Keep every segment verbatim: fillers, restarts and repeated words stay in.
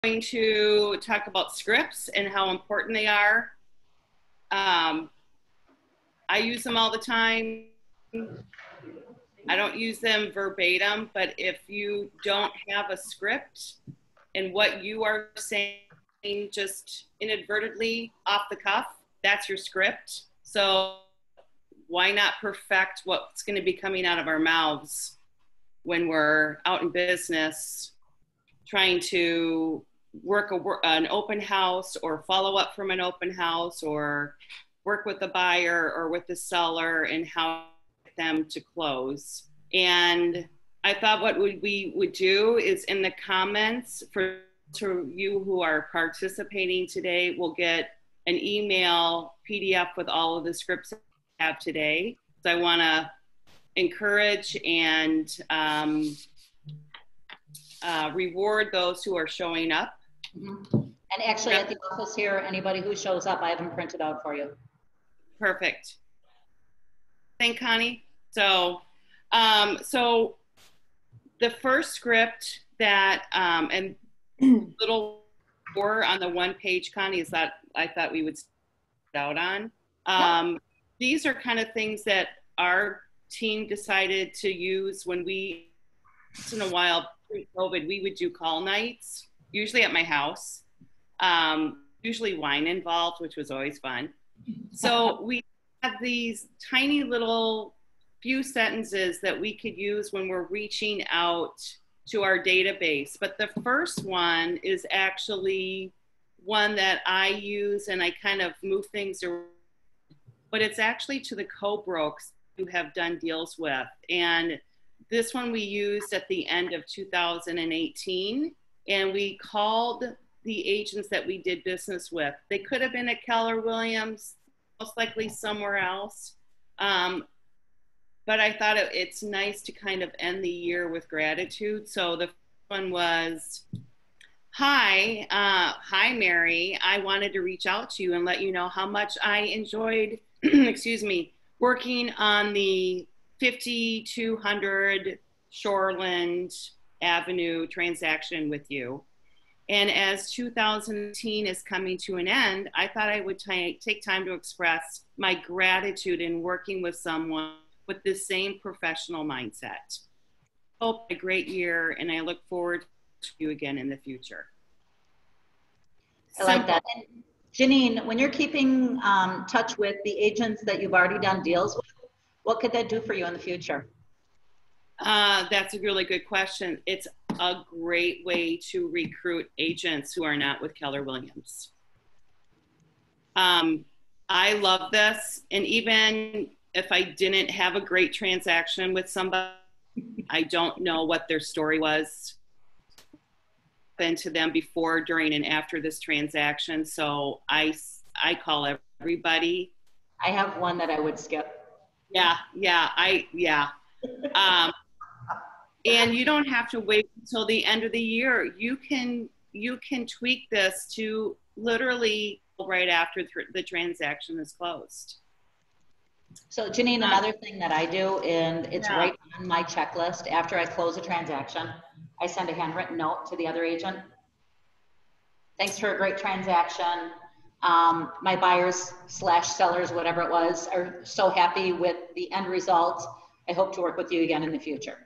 going to talk about scripts and how important they are. Um, I use them all the time. I don't use them verbatim, but if you don't have a script and what you are saying just inadvertently off the cuff, that's your script. So why not perfect what's going to be coming out of our mouths when we're out in business trying to work a, an open house or follow up from an open house or work with the buyer or with the seller and how to get them to close. And I thought what we would do is in the comments for to you who are participating today, we'll get an email P D F with all of the scripts I have today. So I want to encourage and um, uh, reward those who are showing up. Mm-hmm. And actually at the office here, anybody who shows up, I have them printed out for you. Perfect. Thank Connie. So, um, so the first script that, um, and little more on the one page, Connie, is that I thought we would start out on. Um, yep. These are kind of things that our team decided to use when we, once in a while, pre-COVID, we would do call nights, usually at my house, um, usually wine involved, which was always fun. So we had these tiny little few sentences that we could use when we're reaching out to our database. But the first one is actually one that I use and I kind of move things around, but it's actually to the co-brokes who have done deals with. And this one we used at the end of two thousand eighteen, and we called the agents that we did business with. They could have been at Keller Williams, most likely somewhere else. Um, but I thought it, it's nice to kind of end the year with gratitude. So the first one was, hi, uh, hi, Mary. I wanted to reach out to you and let you know how much I enjoyed, excuse me, working on the fifty-two hundred Shoreland Avenue transaction with you. And as two thousand eighteen is coming to an end, I thought I would take time to express my gratitude in working with someone with the same professional mindset. Hope a great year, and I look forward to you again in the future. I like that. And Janine, when you're keeping um, touch with the agents that you've already done deals with, what could that do for you in the future? Uh, that's a really good question. It's a great way to recruit agents who are not with Keller Williams. Um, I love this. And even if I didn't have a great transaction with somebody, I don't know what their story was been to them before, during, and after this transaction. So I, I call everybody. I have one that I would skip. Yeah, yeah, I, yeah. Um, and you don't have to wait until the end of the year. You can, you can tweak this to literally right after the transaction is closed. So Janine, another thing that I do, and it's yeah. right on my checklist, after I close a transaction, I send a handwritten note to the other agent. Thanks for a great transaction. Um, my buyers slash sellers, whatever it was, are so happy with the end result. I hope to work with you again in the future.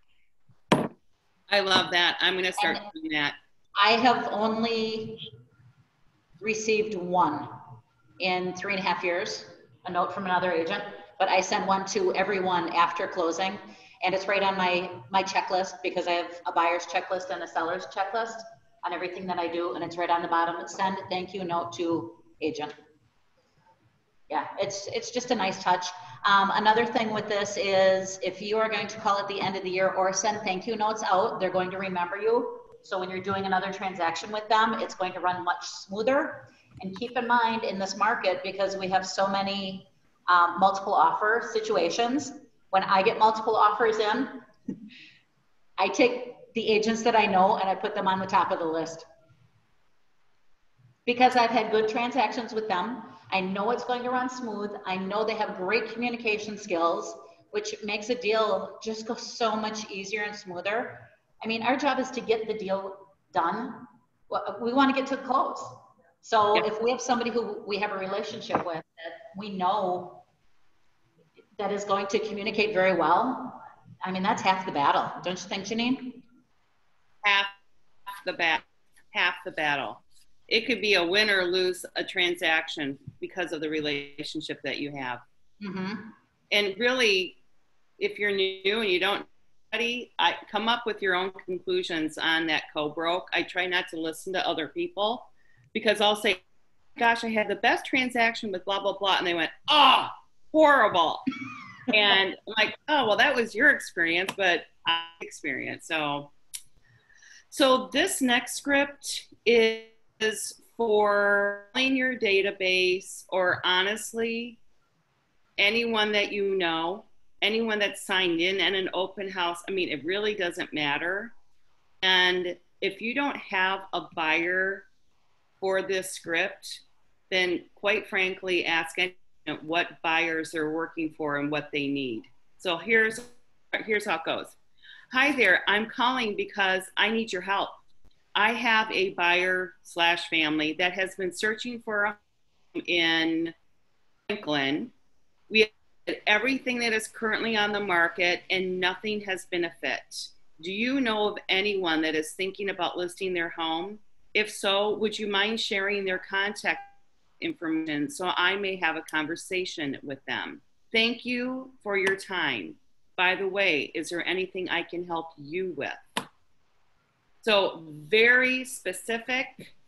I love that. I'm going to start and doing that. I have only received one in three and a half years, a note from another agent, but I send one to everyone after closing. And it's right on my, my checklist, because I have a buyer's checklist and a seller's checklist on everything that I do. And it's right on the bottom. Send a thank you note to agent. Yeah, it's, it's just a nice touch. Um, another thing with this is if you are going to call at the end of the year or send thank you notes out, they're going to remember you. So when you're doing another transaction with them, it's going to run much smoother. And keep in mind in this market, because we have so many um, multiple offer situations, when I get multiple offers in, I take the agents that I know and I put them on the top of the list. Because I've had good transactions with them. I know it's going to run smooth. I know they have great communication skills, which makes a deal just go so much easier and smoother. I mean, our job is to get the deal done well, we want to get to close. So Yeah. if we have somebody who we have a relationship with that we know that is going to communicate very well, I mean, that's half the battle. Don't you think, Janine? Half the battle, half the battle. It could be a win or lose a transaction because of the relationship that you have. Mm-hmm. And really, if you're new and you don't study, I come up with your own conclusions on that co-broke. I try not to listen to other people because I'll say, gosh, I had the best transaction with blah, blah, blah. And they went, oh, horrible. And I'm like, oh, well, that was your experience, but I experience. So, so this next script is for your database, or honestly, anyone that you know, anyone that's signed in at an open house. I mean, it really doesn't matter. And if you don't have a buyer for this script, then quite frankly, ask anyone what buyers they're working for and what they need. So here's, here's how it goes. Hi there, I'm calling because I need your help. I have a buyer slash family that has been searching for a home in Franklin. We have everything that is currently on the market and nothing has been a fit. Do you know of anyone that is thinking about listing their home? If so, would you mind sharing their contact information so I may have a conversation with them? Thank you for your time. By the way, is there anything I can help you with? So very specific.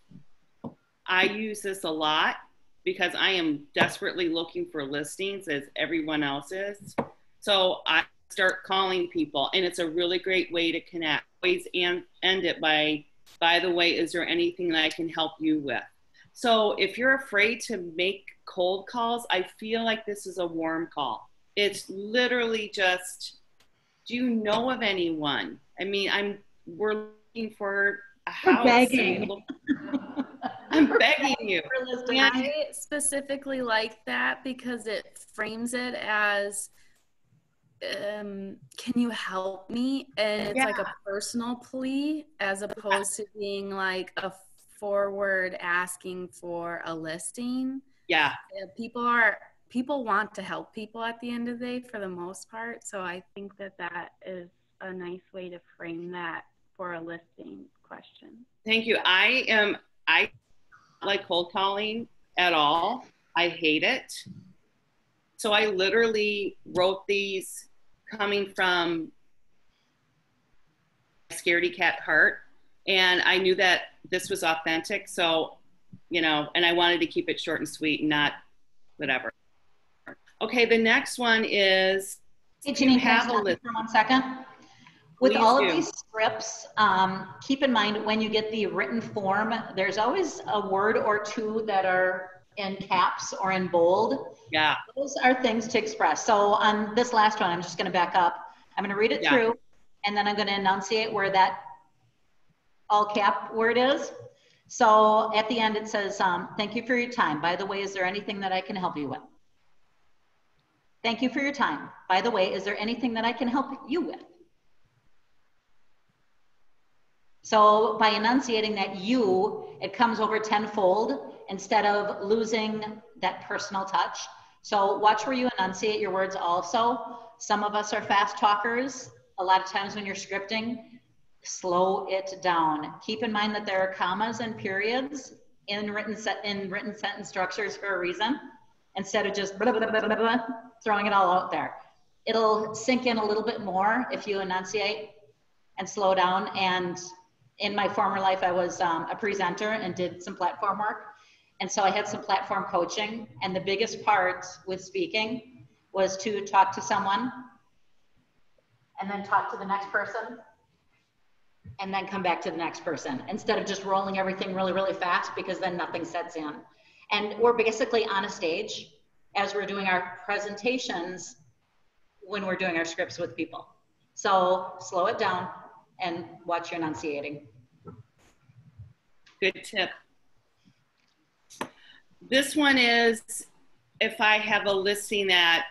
I use this a lot because I am desperately looking for listings as everyone else is. So I start calling people, and it's a really great way to connect. Always end it by, by the way, is there anything that I can help you with? So if you're afraid to make cold calls, I feel like this is a warm call. It's literally just, do you know of anyone? I mean, I'm, we're looking for a house. We're begging. I'm begging you. I specifically like that because it frames it as, um, can you help me? And it's yeah. like a personal plea as opposed to being like a forward asking for a listing. Yeah. People are, people want to help people at the end of the day for the most part. So I think that that is a nice way to frame that for a listing question. Thank you. I am, I don't like cold calling at all. I hate it. So I literally wrote these coming from scaredy cat heart. And I knew that this was authentic. So, you know, and I wanted to keep it short and sweet and not whatever. Okay, the next one is, hey, Janine, have a list for one second. With Please all do. of these scripts, um, keep in mind when you get the written form, there's always a word or two that are in caps or in bold. Yeah. Those are things to express. So on this last one, I'm just going to back up. I'm going to read it Yeah. through, and then I'm going to enunciate where that all cap word is. So at the end, it says, um, thank you for your time. By the way, is there anything that I can help you with? Thank you for your time. By the way, is there anything that I can help you with? So by enunciating that you, it comes over tenfold instead of losing that personal touch. So watch where you enunciate your words also. Some of us are fast talkers. A lot of times when you're scripting, slow it down. Keep in mind that there are commas and periods in written set in written sentence structures for a reason, instead of just blah, blah, blah, blah, blah, throwing it all out there. It'll sink in a little bit more if you enunciate and slow down. And in my former life, I was um, a presenter and did some platform work. And so I had some platform coaching. And the biggest part with speaking was to talk to someone and then talk to the next person and then come back to the next person instead of just rolling everything really, really fast, because then nothing sets in. And we're basically on a stage as we're doing our presentations when we're doing our scripts with people. So slow it down and watch your enunciating. Good tip. This one is, if I have a listing that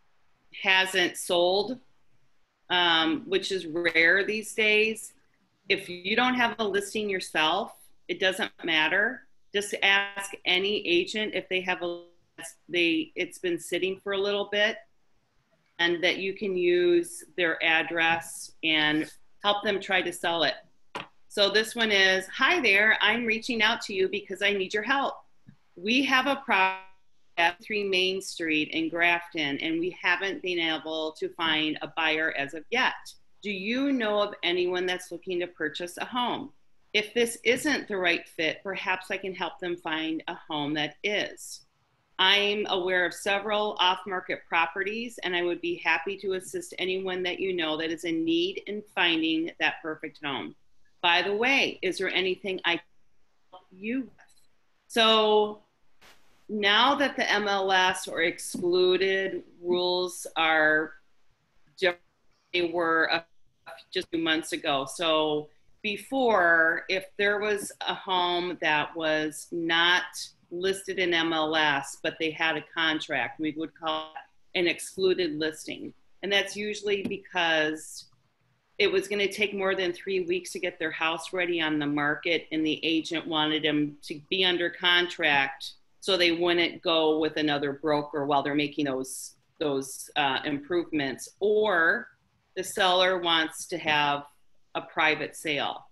hasn't sold, um, which is rare these days, if you don't have a listing yourself, it doesn't matter. Just ask any agent if they have a, they, it's been sitting for a little bit, and that you can use their address and help them try to sell it. So this one is, hi there, I'm reaching out to you because I need your help. We have a property at three Main Street in Grafton, and we haven't been able to find a buyer as of yet. Do you know of anyone that's looking to purchase a home? If this isn't the right fit, perhaps I can help them find a home that is. I'm aware of several off-market properties, and I would be happy to assist anyone that you know that is in need in finding that perfect home. By the way, is there anything I can help you with? So now that the M L S or excluded rules are different, they were a, just a few months ago. So before, if there was a home that was not listed in M L S, but they had a contract, we would call it an excluded listing. And that's usually because it was going to take more than three weeks to get their house ready on the market, and the agent wanted them to be under contract so they wouldn't go with another broker while they're making those those uh, improvements. Or the seller wants to have a private sale.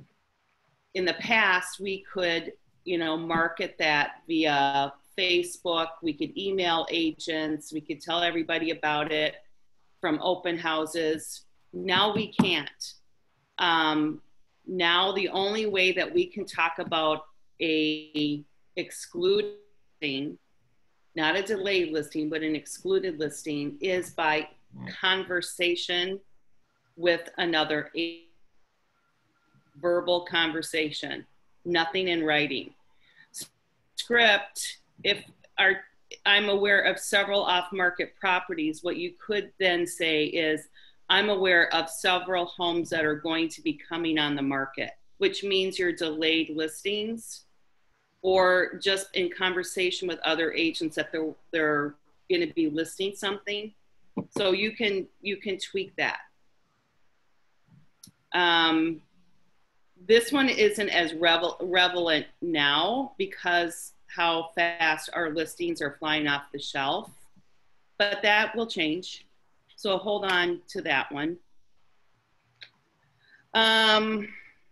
In the past, we could, you know, market that via Facebook. We could email agents. We could tell everybody about it from open houses. Now we can't. Um, now the only way that we can talk about a excluded listing, not a delayed listing, but an excluded listing, is by conversation with another agent. Verbal conversation, nothing in writing. Script, if our, I'm aware of several off-market properties, what you could then say is, I'm aware of several homes that are going to be coming on the market, which means your delayed listings, or just in conversation with other agents that they're, they're going to be listing something. So you can, you can tweak that. Um, this one isn't as revel relevant now because how fast our listings are flying off the shelf, but that will change. So hold on to that one. Um,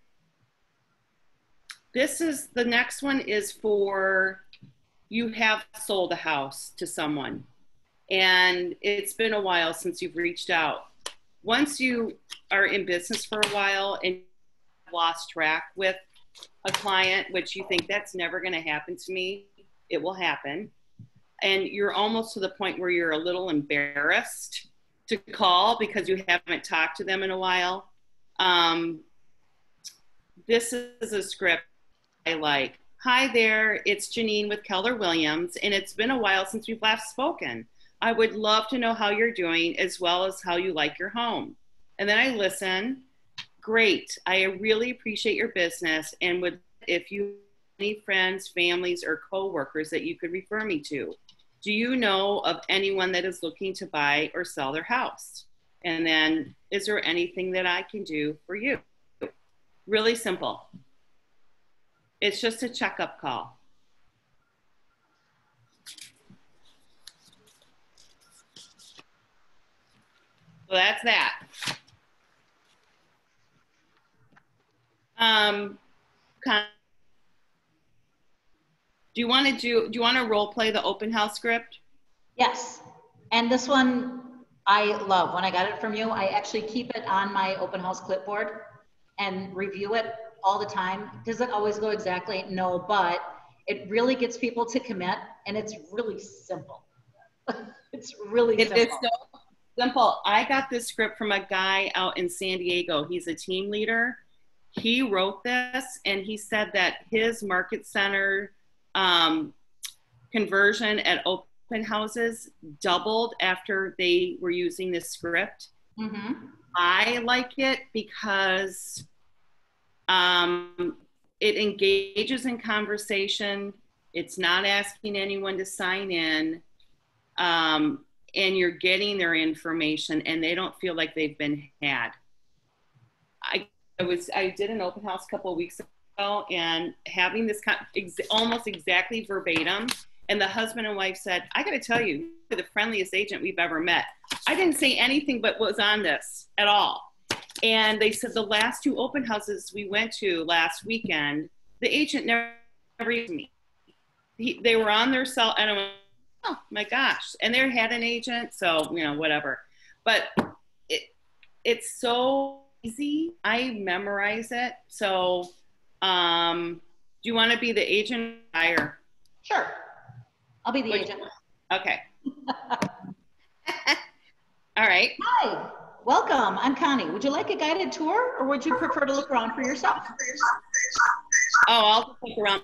this is, the next one is for, you have sold a house to someone and it's been a while since you've reached out. Once you are in business for a while and lost track with a client, which you think that's never going to happen to me, it will happen. And you're almost to the point where you're a little embarrassed to call because you haven't talked to them in a while. Um, this is a script I like. Hi there, it's Janine with Keller Williams, and it's been a while since we've last spoken. I would love to know how you're doing as well as how you like your home. And then I listen. Great, I really appreciate your business and would, if you have any friends, families, or coworkers that you could refer me to. Do you know of anyone that is looking to buy or sell their house? And then, is there anything that I can do for you? Really simple. It's just a checkup call. So that's that. Um, do you want to do, do you want to role play the open house script? Yes. And this one I love. When I got it from you, I actually keep it on my open house clipboard and review it all the time. Does it always go exactly? No, but it really gets people to commit, and it's really simple. It's really it simple. It is so simple. I got this script from a guy out in San Diego. He's a team leader. He wrote this, and he said that his market center um, conversion at open houses doubled after they were using this script. Mm-hmm. I like it because um, it engages in conversation. It's not asking anyone to sign in, um, and you're getting their information, and they don't feel like they've been had. I I was I did an open house a couple of weeks ago, and having this kind ex almost exactly verbatim, and the husband and wife said, I got to tell you, you're the friendliest agent we've ever met. I didn't say anything but what was on this at all. And they said the last two open houses we went to last weekend, the agent never, never used me. He, they were on their cell, and I went, oh my gosh. And they had an agent, so, you know, whatever. But it, it's so easy. I memorize it. So, um, do you want to be the agent or buyer? Sure. I'll be the Which, agent. Okay. All right. Hi, welcome. I'm Connie. Would you like a guided tour, or would you prefer to look around for yourself? Oh, I'll look around.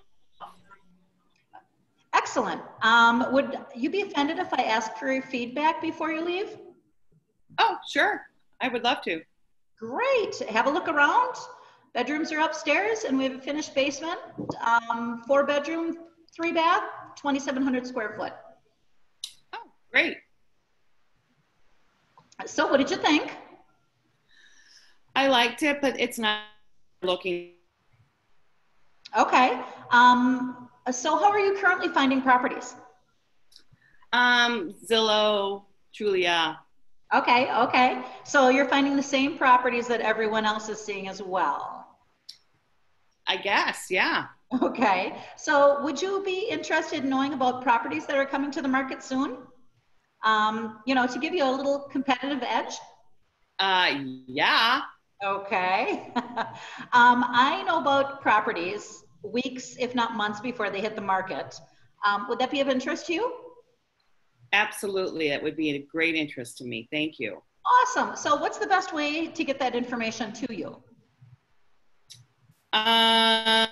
Excellent. Um, would you be offended if I ask for your feedback before you leave? Oh, sure. I would love to. Great. Have a look around. Bedrooms are upstairs, and we have a finished basement. Um, four bedroom, three bath, twenty-seven hundred square foot. Oh, great. So what did you think? I liked it, but it's not looking. Okay. Um, so how are you currently finding properties? Um, Zillow, Julia. Okay, okay. So you're finding the same properties that everyone else is seeing as well. I guess, yeah. Okay. So would you be interested in knowing about properties that are coming to the market soon? Um, you know, to give you a little competitive edge? Uh, yeah. Okay. um, I know about properties weeks, if not months, before they hit the market. Um, would that be of interest to you? Absolutely. It would be a great interest to me. Thank you. Awesome. So what's the best way to get that information to you? Um,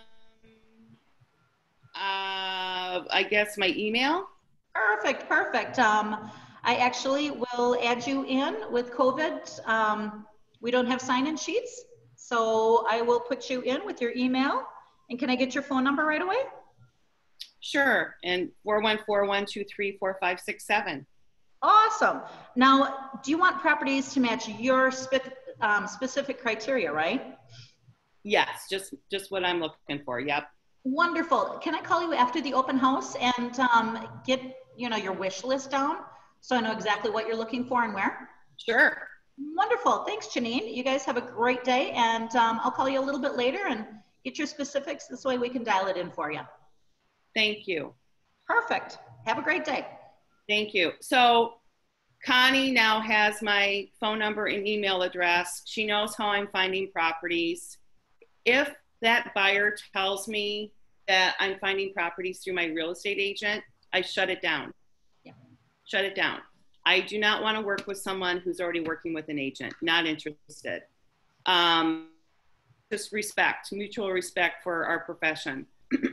uh, I guess my email. Perfect, perfect. Um, I actually will add you in with COVID. Um, we don't have sign-in sheets, so I will put you in with your email. And can I get your phone number right away? Sure. And four one four, one two three, four five six seven. Awesome. Now, do you want properties to match your spe um, specific criteria, right? Yes, just just what I'm looking for. Yep. Wonderful. Can I call you after the open house and um, get, you know, your wish list down so I know exactly what you're looking for and where? Sure. Wonderful. Thanks, Janine. You guys have a great day, and um, I'll call you a little bit later and get your specifics. This way we can dial it in for you. Thank you. Perfect. Have a great day. Thank you. So Connie now has my phone number and email address. She knows how I'm finding properties. If that buyer tells me that I'm finding properties through my real estate agent, I shut it down. Yeah. Shut it down. I do not want to work with someone who's already working with an agent. Not interested. Um, just respect, mutual respect for our profession.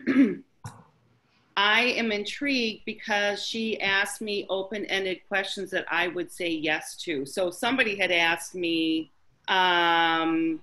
I am intrigued because she asked me open-ended questions that I would say yes to. So somebody had asked me, um,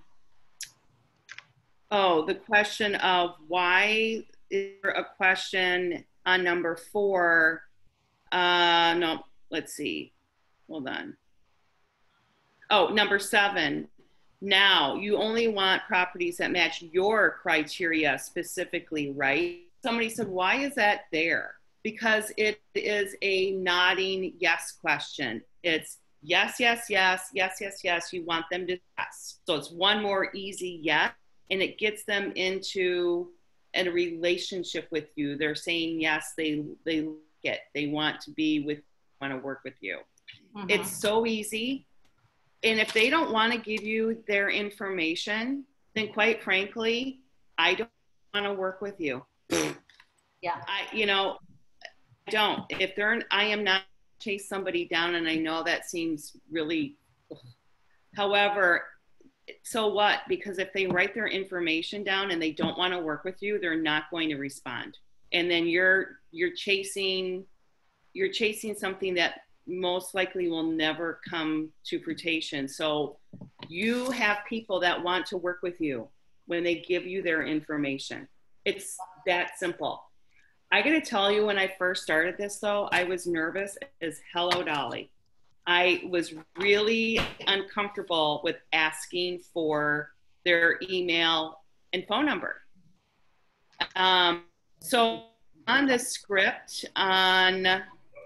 oh, the question of why is there a question on number four? Uh, no, let's see. Hold on. Oh, number seven. Now, you only want properties that match your criteria specifically, right? Somebody said, why is that there? Because it is a nodding yes question. It's yes, yes, yes, yes, yes, yes. You want them to yes. So it's one more easy yes, and it gets them into a relationship with you. They're saying yes, they they like it. They want to be with, want to work with you. Mm-hmm. It's so easy. And if they don't want to give you their information, then quite frankly, I don't want to work with you. Yeah. I, you know, I don't. If they're, I am not chase somebody down, and I know that seems really, however, so what? Because if they write their information down and they don't want to work with you, they're not going to respond. And then you're, you're chasing, you're chasing something that most likely will never come to fruition. So you have people that want to work with you when they give you their information. It's that simple. I got to tell you, when I first started this, though, I was nervous as hello dolly. I was really uncomfortable with asking for their email and phone number. Um, so on the script on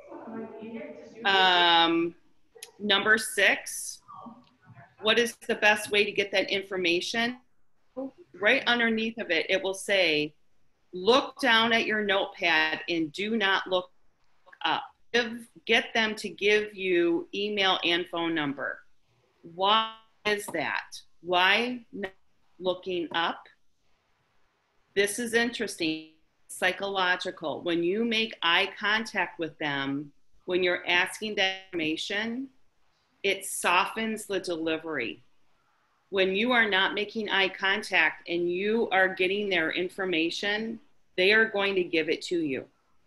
um, number six, what is the best way to get that information? Right underneath of it, it will say, look down at your notepad and do not look up. Give, get them to give you email and phone number. Why is that? Why not looking up? This is interesting. Psychological. When you make eye contact with them, when you're asking that information, it softens the delivery. When you are not making eye contact and you are getting their information, they are going to give it to you.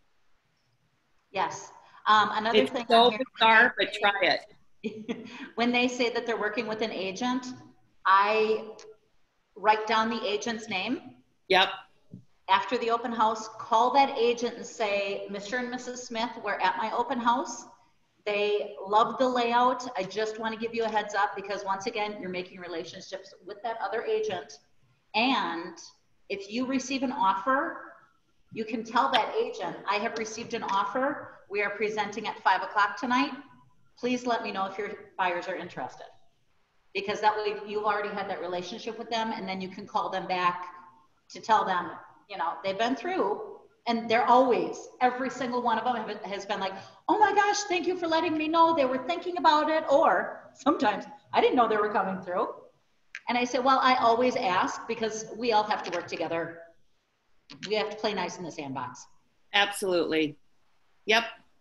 Yes. Um, another it's thing. So bizarre, but try it. When they say that they're working with an agent, I write down the agent's name. Yep. After the open house, call that agent and say, Mister and Missus Smith, we're at my open house. They love the layout. I just want to give you a heads up because once again, you're making relationships with that other agent. And if you receive an offer, you can tell that agent, I have received an offer. We are presenting at five o'clock tonight. Please let me know if your buyers are interested. Because that way you've already had that relationship with them and then you can call them back to tell them, you know, they've been through. And they're always, every single one of them has been like, oh my gosh, thank you for letting me know they were thinking about it. Or sometimes I didn't know they were coming through. And I said, well, I always ask because we all have to work together. We have to play nice in the sandbox. Absolutely. Yep.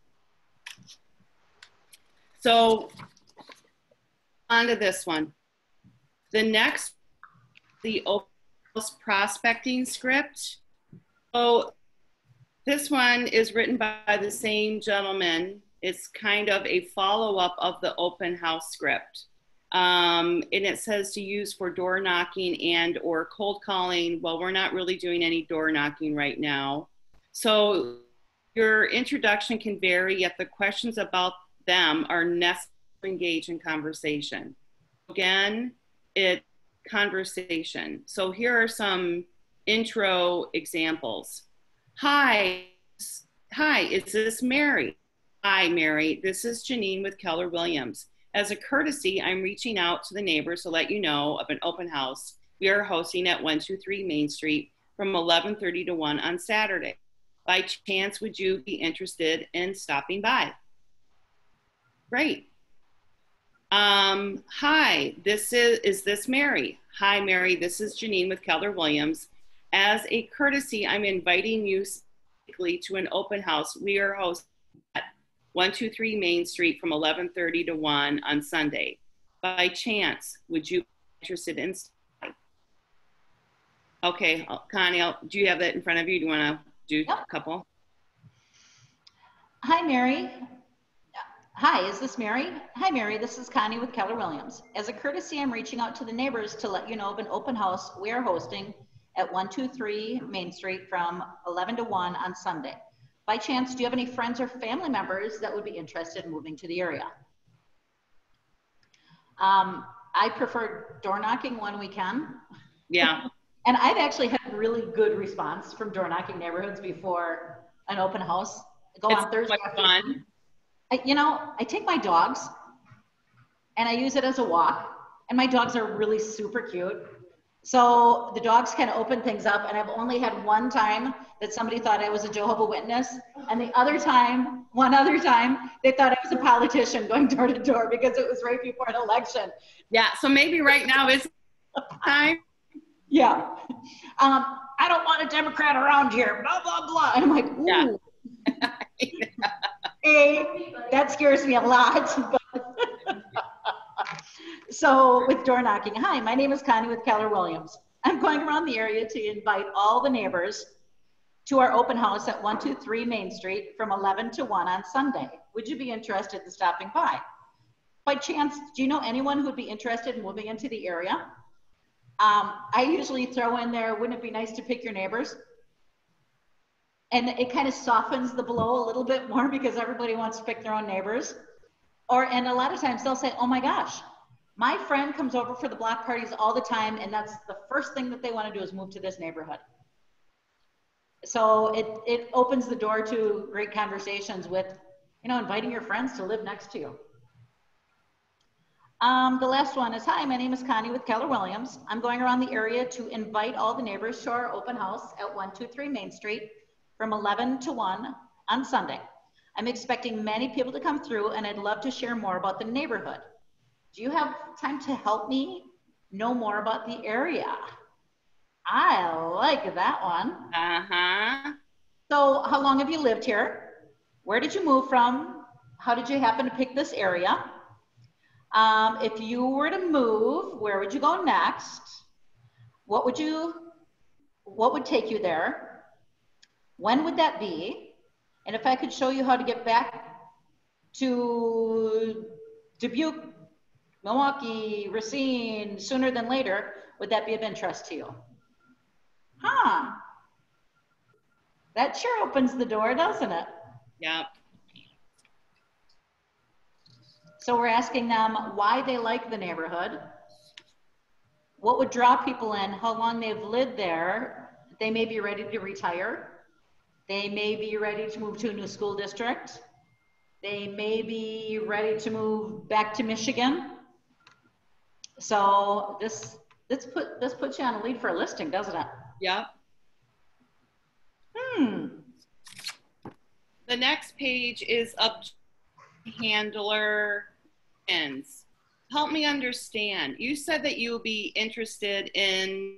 So on to this one. The next, the open house prospecting script. So this one is written by the same gentleman. It's kind of a follow-up of the open house script. Um, and it says to use for door knocking and or cold calling. Well, we're not really doing any door knocking right now. So your introduction can vary, yet the questions about them are necessary to engage in conversation. Again, it's conversation. So here are some intro examples. Hi, hi, is this Mary? Hi, Mary, this is Janine with Keller Williams. As a courtesy, I'm reaching out to the neighbors to let you know of an open house we are hosting at one two three Main Street from eleven thirty to one on Saturday. By chance, would you be interested in stopping by? Great. Um, hi, this is, is this Mary? Hi, Mary, this is Janine with Keller Williams. As a courtesy, I'm inviting you to an open house we are hosting at one two three Main Street from eleven thirty to one on Sunday. By chance, would you be interested in stopping? Okay, Connie, I'll, do you have that in front of you? Do you want to do Yep. a couple? Hi, Mary. Hi, is this Mary? Hi, Mary, this is Connie with Keller Williams. As a courtesy, I'm reaching out to the neighbors to let you know of an open house we are hosting at one two three Main Street from eleven to one on Sunday. By chance, do you have any friends or family members that would be interested in moving to the area? Um, I prefer door knocking when we can. Yeah. And I've actually had really good response from door knocking neighborhoods before an open house. I go It's on Thursday quite afternoon. fun. I, you know, I take my dogs and I use it as a walk, and my dogs are really super cute. So the dogs can open things up, and I've only had one time that somebody thought I was a Jehovah's Witness, and the other time, one other time, they thought I was a politician going door to door because it was right before an election. Yeah, so maybe right now is time. Yeah. Um, I don't want a Democrat around here, blah, blah, blah. And I'm like, ooh. Yeah. A, that scares me a lot. So with door knocking, hi, my name is Connie with Keller Williams. I'm going around the area to invite all the neighbors to our open house at one two three Main Street from eleven to one on Sunday. Would you be interested in stopping by? By chance, do you know anyone who would be interested in moving into the area? Um, I usually throw in there, wouldn't it be nice to pick your neighbors? And it kind of softens the blow a little bit more because everybody wants to pick their own neighbors. Or, and a lot of times they'll say, oh my gosh, My friend comes over for the block parties all the time, and that's the first thing that they want to do is move to this neighborhood. So it, it opens the door to great conversations with, you know, inviting your friends to live next to you. Um, the last one is, hi, my name is Connie with Keller Williams. I'm going around the area to invite all the neighbors to our open house at one two three Main Street from eleven to one on Sunday. I'm expecting many people to come through, and I'd love to share more about the neighborhood. Do you have time to help me know more about the area? I like that one. Uh-huh. So how long have you lived here? Where did you move from? How did you happen to pick this area? Um, if you were to move, where would you go next? What would you, what would take you there? When would that be? And if I could show you how to get back to Dubuque, Milwaukee, Racine sooner than later, would that be of interest to you? Huh. That sure opens the door, doesn't it? Yep. So we're asking them why they like the neighborhood, what would draw people in, how long they've lived there. They may be ready to retire. They may be ready to move to a new school district. They may be ready to move back to Michigan. So this, this, put, this puts you on a lead for a listing, doesn't it? Yep. Hmm. The next page is up handler ends. Help me understand. You said that you'll be interested in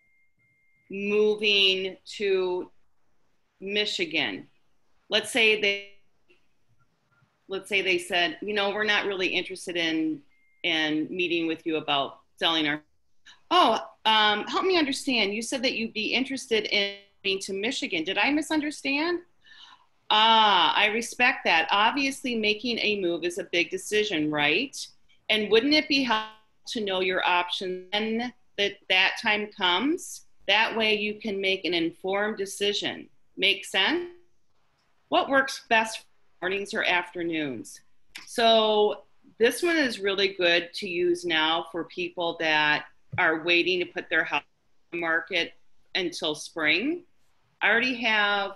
moving to Michigan. Let's say they let's say they said, you know, we're not really interested in in meeting with you about selling our. Oh, um, help me understand. You said that you'd be interested in moving to Michigan. Did I misunderstand? Ah, I respect that. Obviously, making a move is a big decision, right? And wouldn't it be helpful to know your options when that, that time comes? That way you can make an informed decision. Make sense? What works best for mornings or afternoons? So this one is really good to use now for people that are waiting to put their house on the market until spring. I already have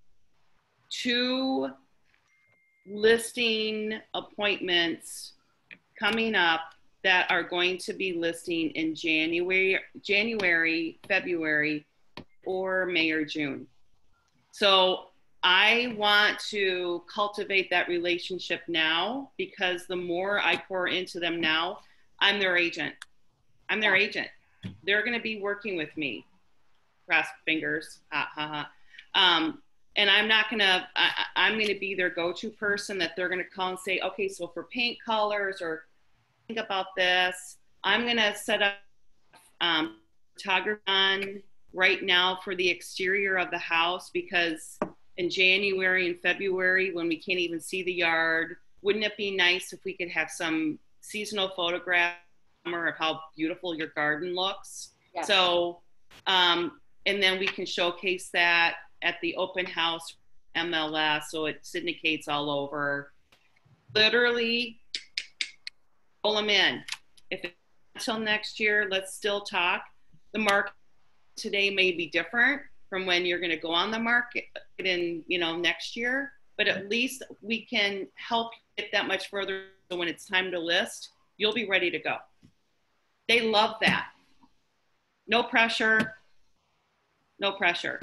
two listing appointments coming up that are going to be listing in January, January, February, or May or June. So I want to cultivate that relationship now, because the more I pour into them now, I'm their agent. I'm their agent. They're going to be working with me. Cross fingers. Ha ha ha. Um, and I'm not going to, I'm going to be their go-to person that they're going to call and say, okay, so for paint colors or think about this, I'm going to set up um, photography on right now for the exterior of the house, because in January and February, when we can't even see the yard, wouldn't it be nice if we could have some seasonal photographs of how beautiful your garden looks? Yes. So, um, and then we can showcase that at the open house M L S, so it syndicates all over. Literally, roll them in. If it's until next year, let's still talk. The market today may be different from when you're going to go on the market in, you know, next year, but at least we can help get that much further, so when it's time to list, you'll be ready to go. They love that. No pressure. No pressure.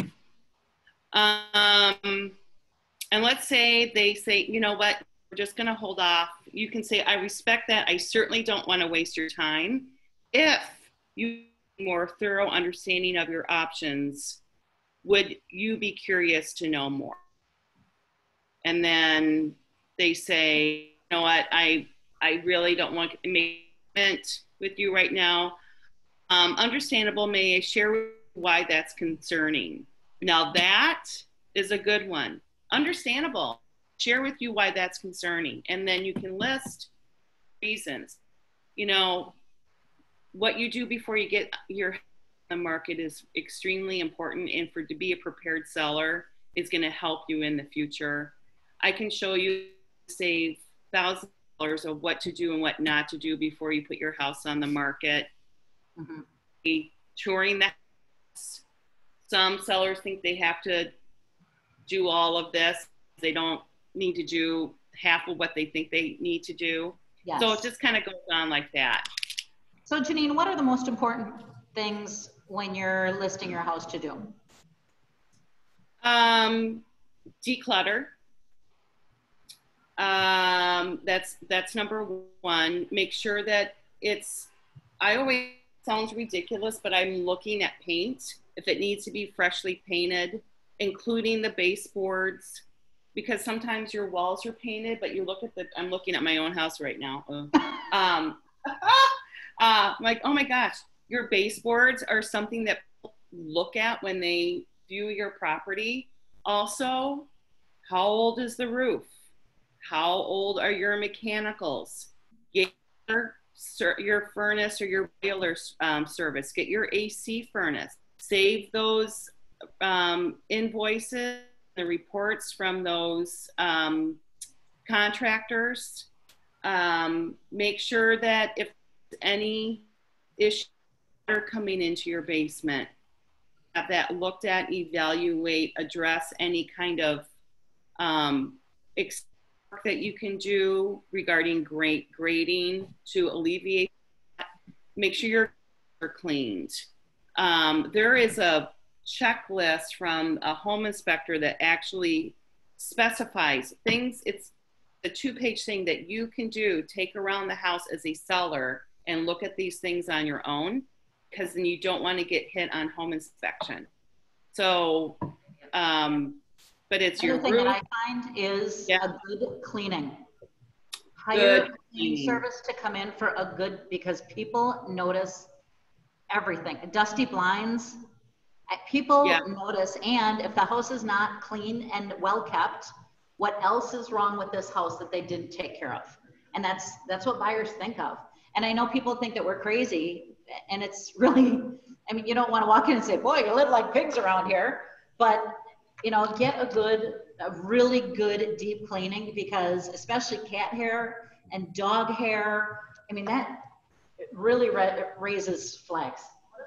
Um, and let's say they say, you know what, we're just going to hold off. You can say, I respect that. I certainly don't want to waste your time. If you have a more thorough understanding of your options, would you be curious to know more? And then they say, you know what, I, I really don't want to make a commitment with you right now. Um, understandable. May I share why that's concerning? Now that is a good one. Understandable. Share with you why that's concerning. And then you can list reasons. You know, what you do before you get your the market is extremely important, and for to be a prepared seller is going to help you in the future. I can show you save thousands of what to do and what not to do before you put your house on the market. Mm-hmm. Touring the house. Some sellers think they have to do all of this. They don't need to do half of what they think they need to do. Yes. So it just kind of goes on like that. So Janine, what are the most important things when you're listing your house to do? Um, declutter. Um, that's, that's number one. Make sure that it's, I always, sounds ridiculous, but I'm looking at paint. If it needs to be freshly painted, including the baseboards, because sometimes your walls are painted, but you look at the, I'm looking at my own house right now. um, uh, I'm like, oh my gosh, your baseboards are something that people look at when they view your property. Also, how old is the roof? How old are your mechanicals? Get your, your furnace or your boiler um, service. Get your A C furnace. Save those um, invoices, the reports from those um, contractors. Um, make sure that if any issues are coming into your basement, have that looked at, evaluate, address any kind of um, work that you can do regarding grade, grading to alleviate that. Make sure your are cleaned. Um, there is a checklist from a home inspector that actually specifies things. It's a two-page thing that you can do, take around the house as a seller and look at these things on your own, because then you don't want to get hit on home inspection. So, um, but it's your Another thing roof. that I find is yeah. a good cleaning. Hire Good a cleaning service to come in for a good, because people notice everything. Dusty blinds, people yeah. notice, and if the house is not clean and well kept, what else is wrong with this house that they didn't take care of? And that's that's what buyers think of. And I know people think that we're crazy, and it's really, I mean, you don't want to walk in and say, boy, you live like pigs around here, but you know, get a good, a really good deep cleaning, because especially cat hair and dog hair, I mean, that really ra raises flags.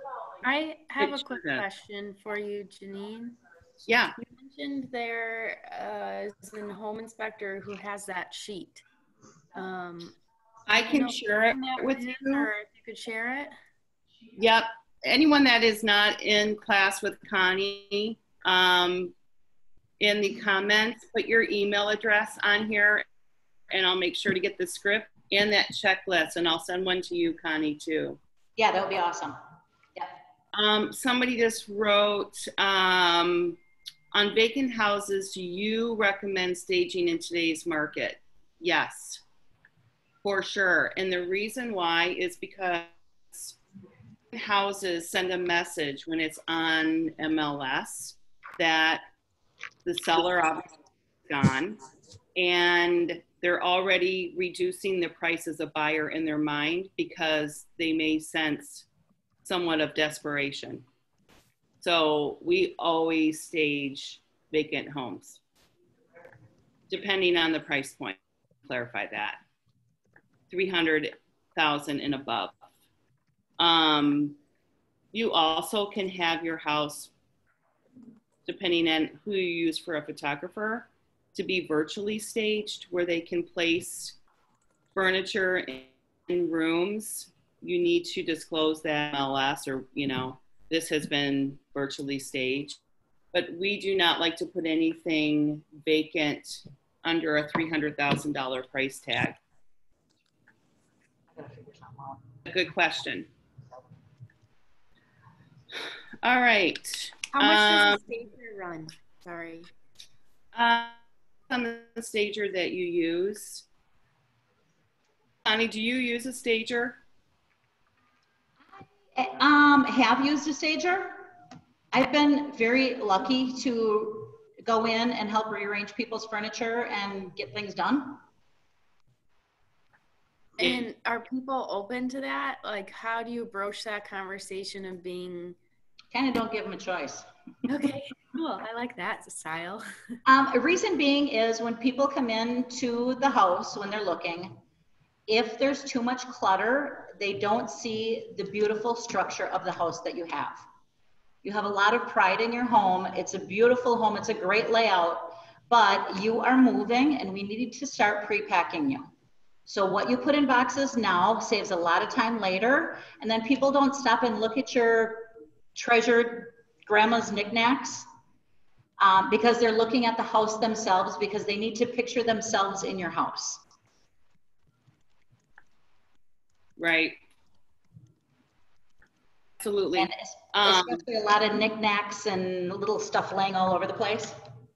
I have a quick question for you, Janine. Yeah. You mentioned there uh, is a home inspector who has that sheet. Um, I can you know, share it with you. Or if you could share it. Yep. Anyone that is not in class with Connie, um, in the comments, put your email address on here, and I'll make sure to get the script and that checklist, and I'll send one to you, Connie, too. Yeah, that would be awesome. Yeah. Um, somebody just wrote, um, on vacant houses, do you recommend staging in today's market? Yes, for sure. And the reason why is because houses send a message when it's on M L S that the seller obviously is gone, and they're already reducing the price as a buyer in their mind because they may sense somewhat of desperation. So we always stage vacant homes, depending on the price point. Clarify that. three hundred thousand and above. Um, you also can have your house, depending on who you use for a photographer, to be virtually staged, where they can place furniture in rooms. You need to disclose that M L S, or, you know, this has been virtually staged. But we do not like to put anything vacant under a three hundred thousand dollar price tag. Good question. All right. How much um, does the stager run? Sorry. Uh, on the stager that you use. Connie, do you use a stager? Um, have used a stager. I've been very lucky to go in and help rearrange people's furniture and get things done. And are people open to that? Like, how do you broach that conversation of being... Kind of don't give them a choice. Okay, cool. I like that style. Um, a reason being is when people come in to the house, when they're looking, If there's too much clutter, they don't see the beautiful structure of the house that you have. You have a lot of pride in your home. It's a beautiful home. It's a great layout, but you are moving and we need to start pre-packing you. So what you put in boxes now saves a lot of time later. And then people don't stop and look at your treasured grandma's knickknacks um, because they're looking at the house themselves, because they need to picture themselves in your house. Right. Absolutely. And especially um, a lot of knickknacks and little stuff laying all over the place.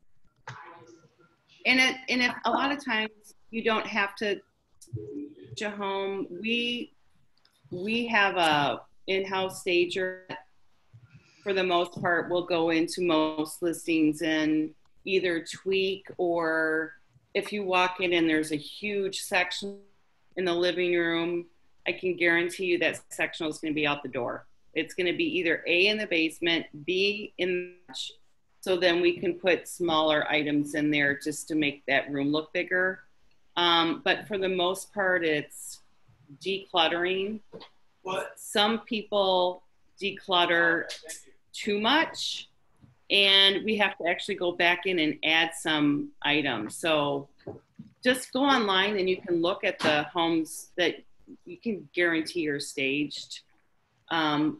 And it, and if a lot of times you don't have to to home, we we have a in-house stager. For the most part, will go into most listings and either tweak, or if you walk in and there's a huge section in the living room, I can guarantee you that sectional is going to be out the door. It's going to be either A, in the basement, B, in the, so then we can put smaller items in there just to make that room look bigger. Um, but for the most part, it's decluttering. What? Some people declutter too much, and we have to actually go back in and add some items. So just go online and you can look at the homes that you can guarantee are staged, um,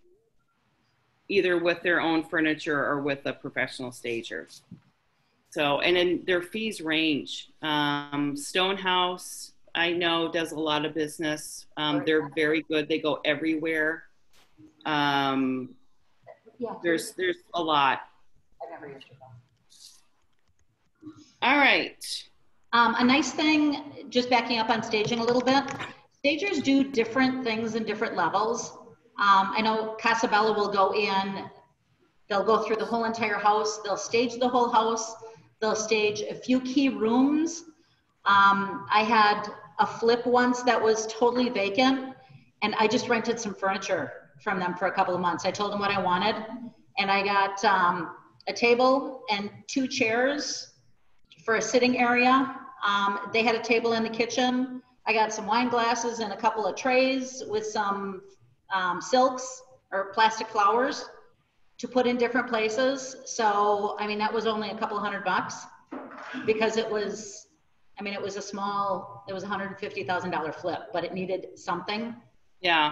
either with their own furniture or with a professional stager. So, and then their fees range. Um, Stonehouse, I know, does a lot of business. Um, they're very good. They go everywhere. Um, yeah, there's there's a lot. I've never used it though. All right. Um, a nice thing, just backing up on staging a little bit, stagers do different things in different levels. Um, I know Casabella will go in, they'll go through the whole entire house, they'll stage the whole house, they'll stage a few key rooms. Um, I had a flip once that was totally vacant, and I just rented some furniture from them for a couple of months. I told them what I wanted, and I got um, a table and two chairs for a sitting area. Um, they had a table in the kitchen. I got some wine glasses and a couple of trays with some um, silks or plastic flowers to put in different places. So, I mean, that was only a couple hundred bucks because it was, I mean, it was a small, it was a one hundred fifty thousand dollar flip, but it needed something. Yeah.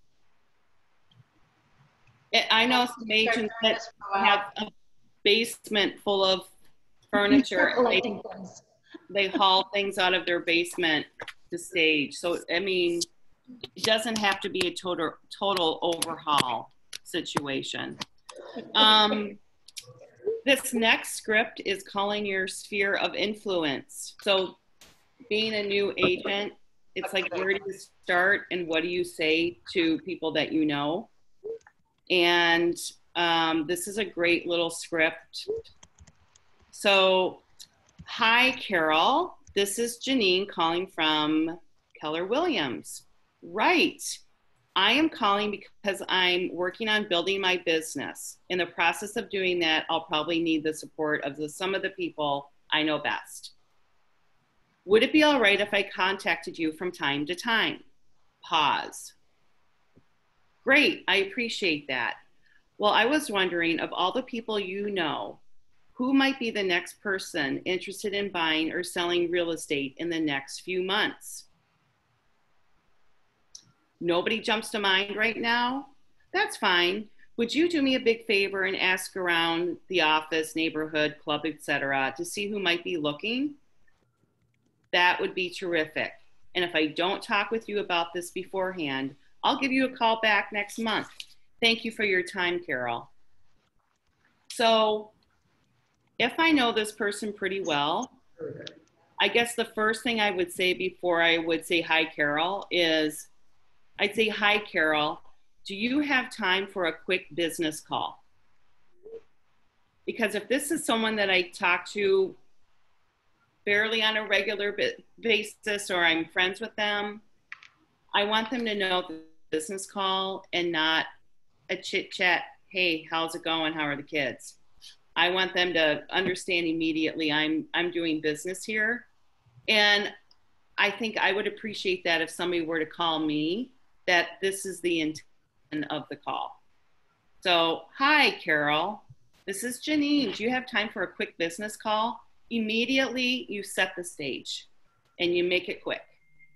I know some agents that have a basement full of furniture. They, they haul things out of their basement to stage. So, I mean, it doesn't have to be a total total overhaul situation. Um, this next script is calling your sphere of influence. So, being a new agent, it's like, where do you start and what do you say to people that you know? And um, this is a great little script. So, hi, Carol. This is Janine calling from Keller Williams. Right. I am calling because I'm working on building my business. In the process of doing that, I'll probably need the support of the, some of the people I know best. Would it be all right if I contacted you from time to time? Pause. Great, I appreciate that. Well, I was wondering, of all the people you know, who might be the next person interested in buying or selling real estate in the next few months? Nobody jumps to mind right now? That's fine. Would you do me a big favor and ask around the office, neighborhood, club, et cetera, to see who might be looking? That would be terrific. And if I don't talk with you about this beforehand, I'll give you a call back next month. Thank you for your time, Carol. So if I know this person pretty well, I guess the first thing I would say before I would say hi, Carol, is I'd say, hi, Carol, do you have time for a quick business call? Because if this is someone that I talk to fairly on a regular basis or I'm friends with them, I want them to know the business call and not a chit chat. Hey, how's it going? How are the kids? I want them to understand immediately I'm I'm doing business here. And I think I would appreciate that if somebody were to call me, that this is the intent of the call. So, hi, Carol. This is Janine. Do you have time for a quick business call? Immediately, you set the stage and you make it quick.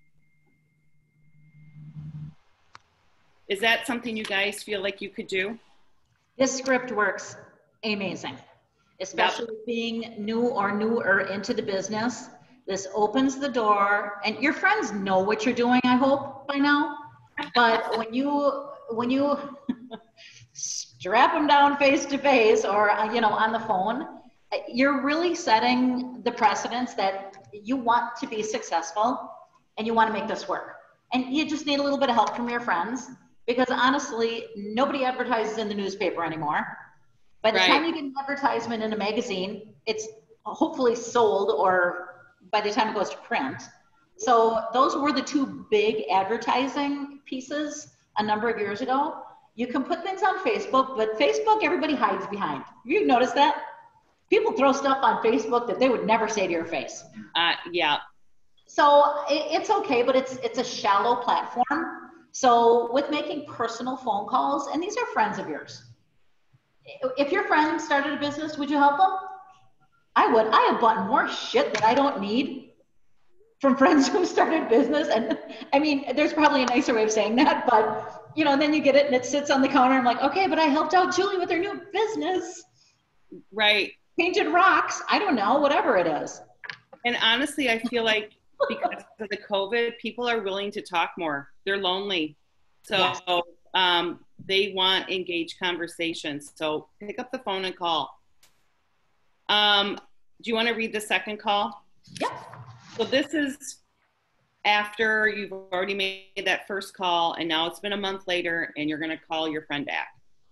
Is that something you guys feel like you could do? This script works amazing, especially yep. being new or newer into the business. This opens the door, and your friends know what you're doing, I hope, by now. But when you when you strap them down face to face or you know on the phone, you're really setting the precedence that you want to be successful and you want to make this work. And you just need a little bit of help from your friends, because honestly, nobody advertises in the newspaper anymore. By the right. time you get an advertisement in a magazine, it's hopefully sold, or by the time it goes to print. So those were the two big advertising pieces a number of years ago. You can put things on Facebook, but Facebook, everybody hides behind. You notice that? People throw stuff on Facebook that they would never say to your face. Uh, yeah. So it, it's okay, but it's it's a shallow platform. So with making personal phone calls, and these are friends of yours. If your friend started a business, would you help them? I would. I have bought more shit that I don't need from friends who started business. And I mean, there's probably a nicer way of saying that, but you know, then you get it and it sits on the counter. I'm like, okay, but I helped out Julie with her new business. Right. Painted rocks. I don't know, whatever it is. And honestly, I feel like because of the COVID, people are willing to talk more. They're lonely. So yes. um, they want engaged conversations. So pick up the phone and call. Um, do you want to read the second call? Yep. So this is after you've already made that first call, and now it's been a month later, and you're going to call your friend back.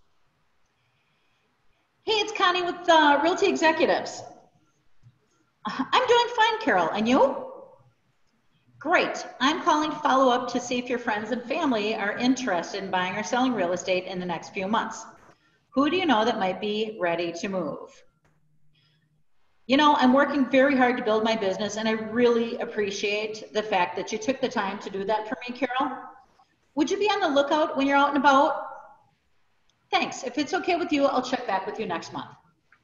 Hey, it's Connie with uh, Realty Executives. I'm doing fine, Carol. And you? Great. I'm calling to follow up to see if your friends and family are interested in buying or selling real estate in the next few months. Who do you know that might be ready to move? You know, I'm working very hard to build my business, and I really appreciate the fact that you took the time to do that for me, Carol. Would you be on the lookout when you're out and about? Thanks. If it's okay with you, I'll check back with you next month.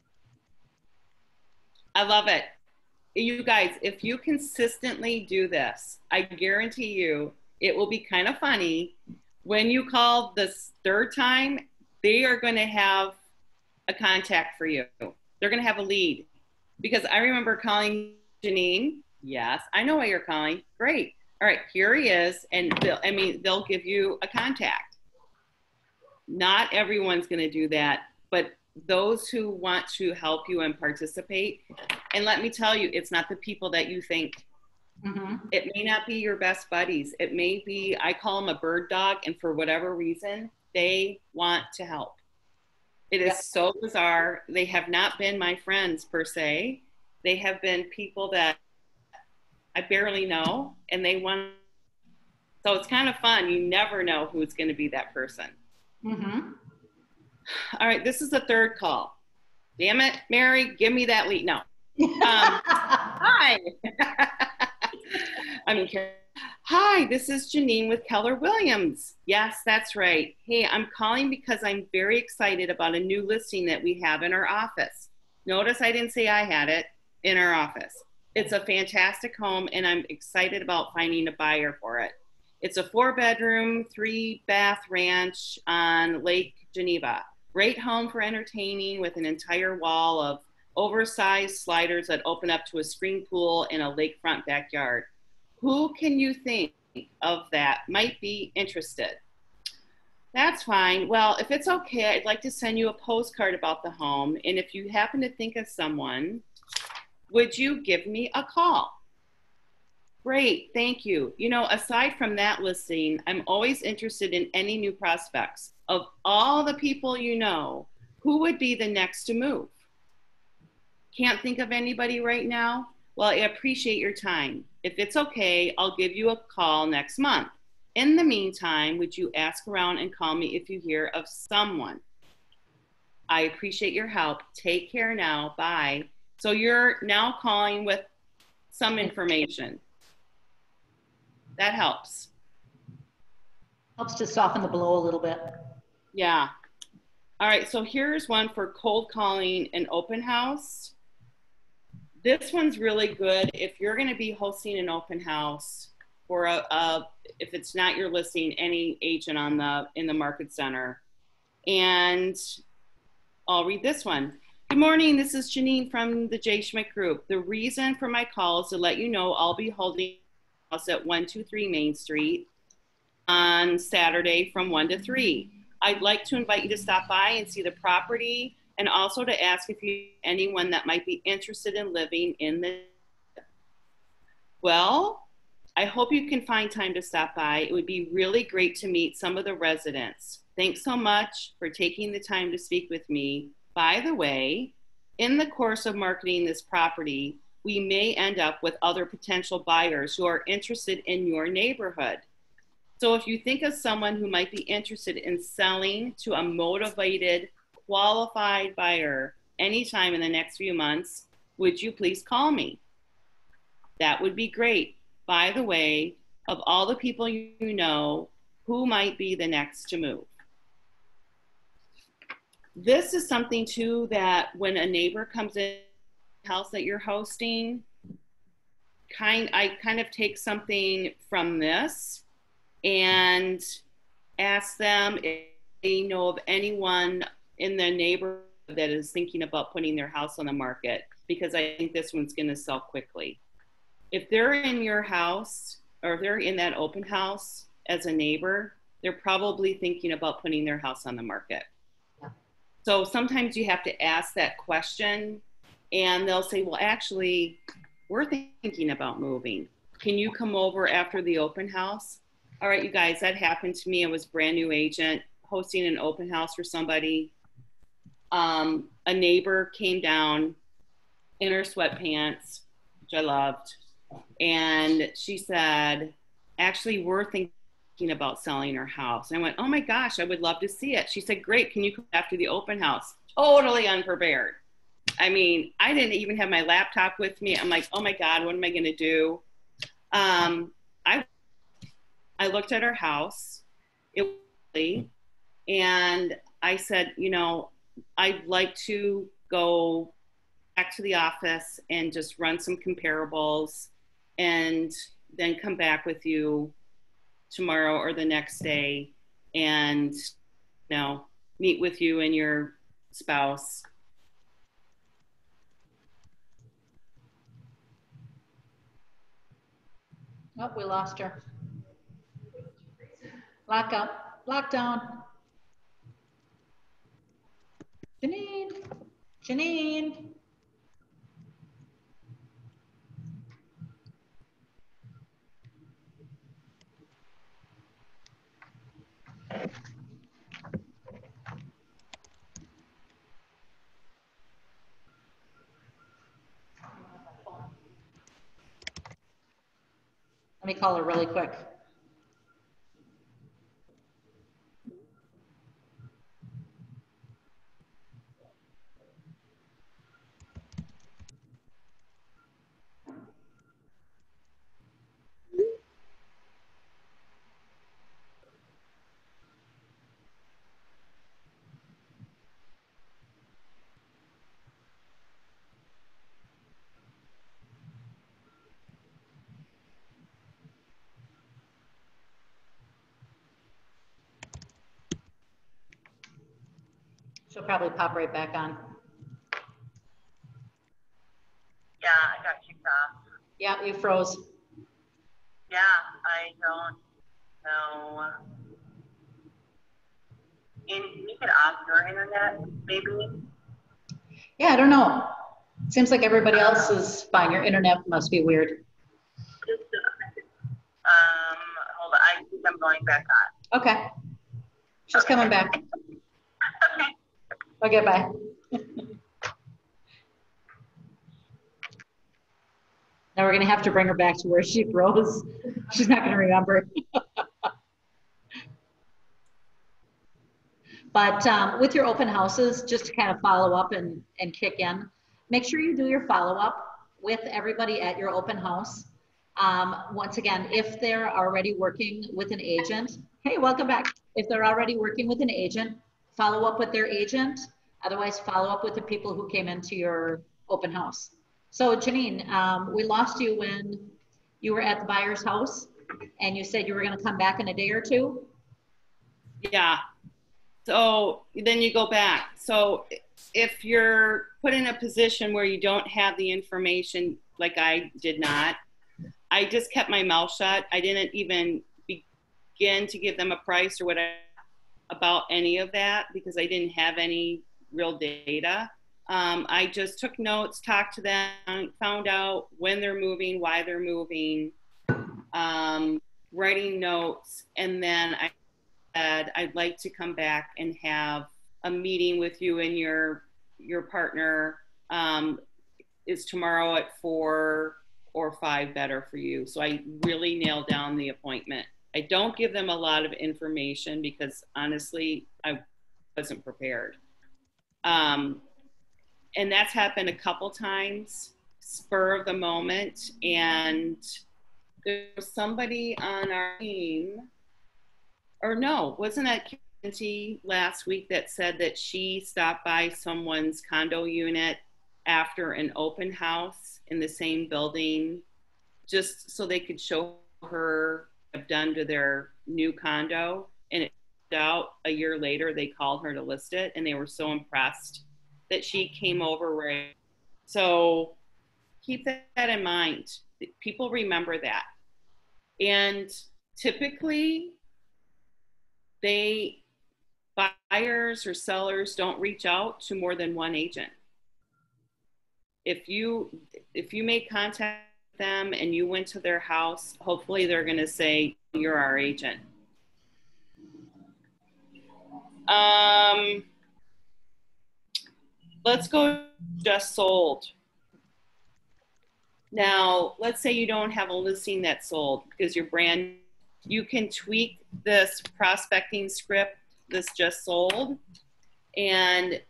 I love it. You guys, if you consistently do this, I guarantee you it will be kind of funny. When you call this third time, they are going to have a contact for you. They're going to have a lead. Because I remember calling Janine. Yes, I know why you're calling. Great. All right, here he is. And they'll, I mean, they'll give you a contact. Not everyone's going to do that, but those who want to help you and participate. And let me tell you, it's not the people that you think. Mm-hmm. It may not be your best buddies. It may be, I call them a bird dog, and for whatever reason, they want to help. It is so bizarre. They have not been my friends per se. They have been people that I barely know, and they want. So it's kind of fun. You never know who's going to be that person. Mm-hmm. All right, this is the third call. Damn it, Mary, give me that lead. No. Um, hi. I mean, hi, this is Janine with Keller Williams. Yes, that's right. Hey, I'm calling because I'm very excited about a new listing that we have in our office. Notice I didn't say I had it in our office. It's a fantastic home, and I'm excited about finding a buyer for it. It's a four bedroom, three bath ranch on Lake Geneva. Great home for entertaining with an entire wall of oversized sliders that open up to a screen pool in a lakefront backyard. Who can you think of that might be interested? That's fine. Well, if it's okay, I'd like to send you a postcard about the home. And if you happen to think of someone, would you give me a call? Great, thank you. You know, aside from that listing, I'm always interested in any new prospects. Of all the people you know, who would be the next to move? Can't think of anybody right now? Well, I appreciate your time. If it's okay, I'll give you a call next month. In the meantime, would you ask around and call me if you hear of someone? I appreciate your help. Take care now. Bye. So you're now calling with some information. That helps. Helps to soften the blow a little bit. Yeah. All right, so here's one for cold calling an open house. This one's really good if you're going to be hosting an open house for a, a if it's not your listing, any agent on the in the market center. And I'll read this one. Good morning, this is Janine from the J. Schmidt Group. The reason for my call is to let you know I'll be holding a house at one two three Main Street on Saturday from one to three. I'd like to invite you to stop by and see the property, and also to ask if you anyone that might be interested in living in the. Well, I hope you can find time to stop by. It would be really great to meet some of the residents. Thanks so much for taking the time to speak with me. By the way, in the course of marketing this property, we may end up with other potential buyers who are interested in your neighborhood. So if you think of someone who might be interested in selling to a motivated, qualified buyer anytime in the next few months, would you please call me? That would be great. By the way, of all the people you know, who might be the next to move? This is something too that when a neighbor comes in the house that you're hosting, kind I kind of take something from this and ask them if they know of anyone in the neighborhood that is thinking about putting their house on the market, because I think this one's going to sell quickly. If they're in your house or if they're in that open house as a neighbor, they're probably thinking about putting their house on the market. Yeah. So sometimes you have to ask that question and they'll say, well, actually, we're thinking about moving. Can you come over after the open house? All right, you guys, that happened to me. I was a brand new agent hosting an open house for somebody. Um, a neighbor came down in her sweatpants, which I loved. And she said, actually, we're thinking about selling our house. And I went, oh my gosh, I would love to see it. She said, great, can you come after the open house? Totally unprepared. I mean, I didn't even have my laptop with me. I'm like, oh my God, what am I gonna do? Um, I I looked at her house, it was, and I said, you know, I'd like to go back to the office and just run some comparables and then come back with you tomorrow or the next day and, you know, meet with you and your spouse. Oh, we lost her. Lock up, lockdown. Janine, Janine. Let me call her really quick. She'll probably pop right back on. Yeah, I got kicked off. Yeah, you froze. Yeah, I don't know. And you could off your internet, maybe? Yeah, I don't know. Seems like everybody else is fine. Your internet must be weird. Just, um, hold on. I think I'm going back on. Okay. She's Okay. coming back. Okay. Okay, bye. Now we're gonna have to bring her back to where she froze. She's not gonna remember. But um, with your open houses, just to kind of follow up and, and kick in, make sure you do your follow up with everybody at your open house. Um, once again, if they're already working with an agent, hey, welcome back. If they're already working with an agent, follow up with their agent. Otherwise, follow up with the people who came into your open house. So Janine, um, we lost you when you were at the buyer's house and you said you were going to come back in a day or two. Yeah. So then you go back. So if you're put in a position where you don't have the information, like I did not, I just kept my mouth shut. I didn't even begin to give them a price or whatever about any of that because I didn't have any real data. Um, I just took notes, talked to them, found out when they're moving, why they're moving, um, writing notes, and then I said I'd like to come back and have a meeting with you and your your partner. Um, is tomorrow at four or five better for you? So I really nailed down the appointment. I don't give them a lot of information because honestly, I wasn't prepared. Um, and that's happened a couple times, spur of the moment. And there was somebody on our team, or no, wasn't that Kenty last week that said that she stopped by someone's condo unit after an open house in the same building, just so they could show her have done to their new condo. And it turned out a year later, they called her to list it, and they were so impressed that she came over. Right. So keep that in mind. People remember that. And typically, they, buyers or sellers don't reach out to more than one agent. If you, if you make contact with them and you went to their house, hopefully they're going to say, you're our agent. Um, let's go just sold. Now, let's say you don't have a listing that's sold because you're brand, you can tweak this prospecting script, this just sold, and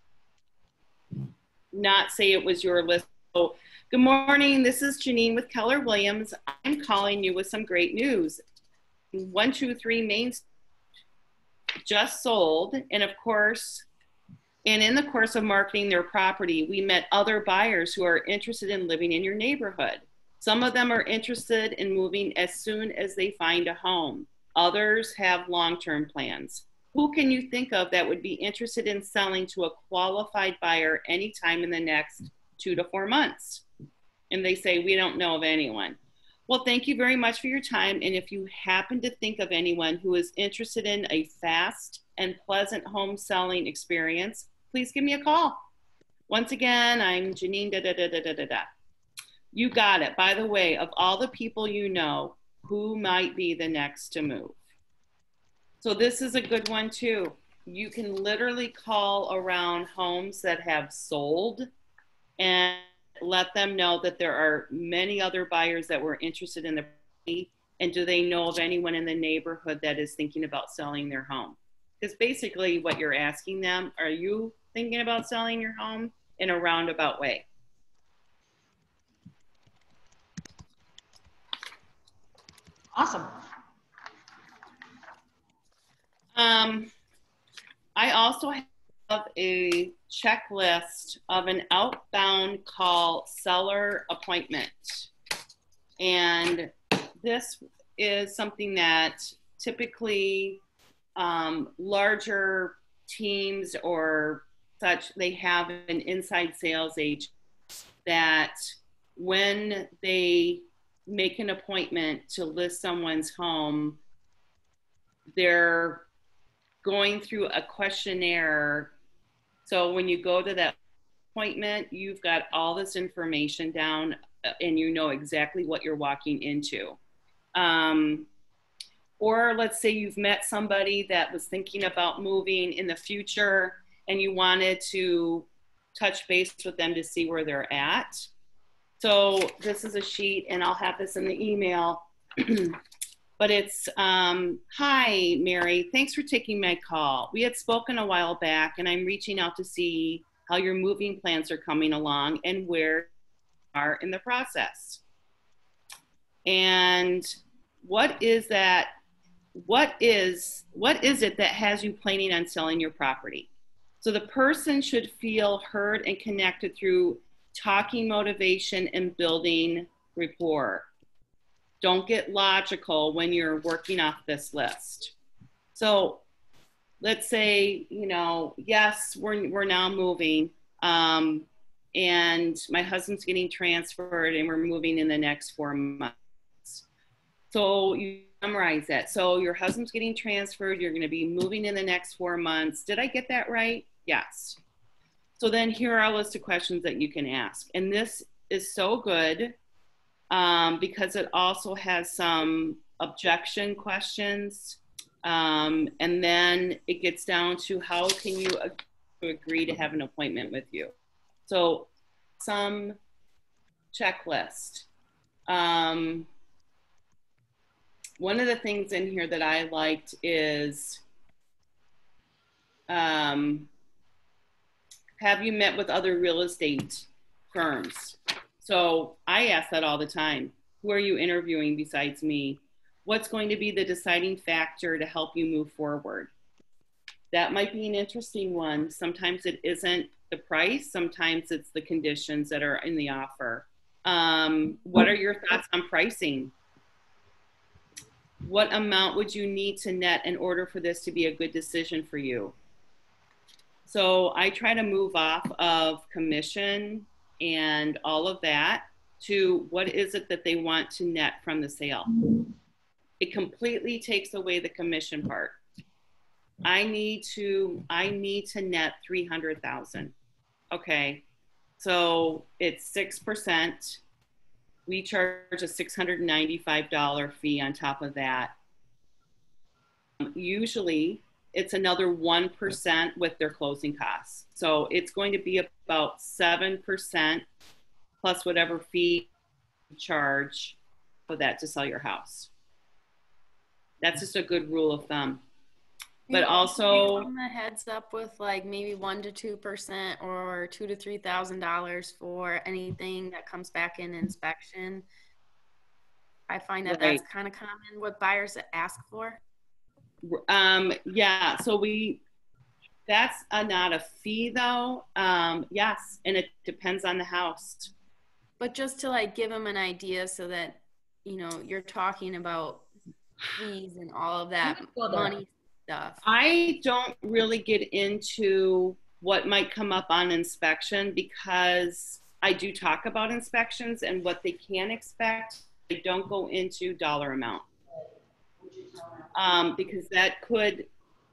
not say it was your list. So, good morning, this is Janine with Keller Williams. I'm calling you with some great news. one two three Main Street just sold, and of course, and in the course of marketing their property, we met other buyers who are interested in living in your neighborhood. Some of them are interested in moving as soon as they find a home. Others have long-term plans. Who can you think of that would be interested in selling to a qualified buyer anytime in the next two to four months? And they say, we don't know of anyone. Well, thank you very much for your time. And if you happen to think of anyone who is interested in a fast and pleasant home selling experience, please give me a call. Once again, I'm Janine, da, da, da, da, da, da, da. You got it. By the way, of all the people you know, who might be the next to move? So this is a good one too. You can literally call around homes that have sold and let them know that there are many other buyers that were interested in the property, and do they know of anyone in the neighborhood that is thinking about selling their home? Because basically what you're asking them, are you thinking about selling your home, in a roundabout way? Awesome. Um, I also have a checklist of an outbound call seller appointment. And this is something that typically um, larger teams or such, they have an inside sales agent that when they make an appointment to list someone's home, they're going through a questionnaire. So when you go to that appointment, you've got all this information down and you know exactly what you're walking into. Um, or let's say you've met somebody that was thinking about moving in the future and you wanted to touch base with them to see where they're at. So this is a sheet, and I'll have this in the email. But it's, um, hi, Mary, thanks for taking my call. We had spoken a while back, and I'm reaching out to see how your moving plans are coming along and where you are in the process. And what is that? What is, what is it that has you planning on selling your property? So the person should feel heard and connected through talking motivation and building rapport. Don't get logical when you're working off this list. So let's say, you know, yes, we're, we're now moving, um, and my husband's getting transferred and we're moving in the next four months. So you summarize that. So your husband's getting transferred, you're going to be moving in the next four months. Did I get that right? Yes. So then here are a list of questions that you can ask. And this is so good um, because it also has some objection questions. Um, and then it gets down to how can you ag- agree to have an appointment with you. So some checklist. Um, one of the things in here that I liked is, um, have you met with other real estate firms? So I ask that all the time. Who are you interviewing besides me? What's going to be the deciding factor to help you move forward? That might be an interesting one. Sometimes it isn't the price. Sometimes it's the conditions that are in the offer. Um, what are your thoughts on pricing? What amount would you need to net in order for this to be a good decision for you? So I try to move off of commission and all of that to what is it that they want to net from the sale. It completely takes away the commission part. I need to, I need to net three hundred thousand. Okay, so it's six percent. We charge a six hundred ninety-five dollars fee on top of that. Usually it's another one percent with their closing costs. So it's going to be about seven percent plus whatever fee you charge for that to sell your house. That's just a good rule of thumb. But also, give them a heads up with like maybe one to two percent or two to three thousand dollars for anything that comes back in inspection. I find that right. that's kind of common what buyers ask for. Um, yeah, so we, that's a, not a fee though. Um, yes, and it depends on the house. But just to like give them an idea so that, you know, you're talking about fees and all of that money stuff. I don't really get into what might come up on inspection because I do talk about inspections and what they can expect. I don't go into dollar amount. Um, because that could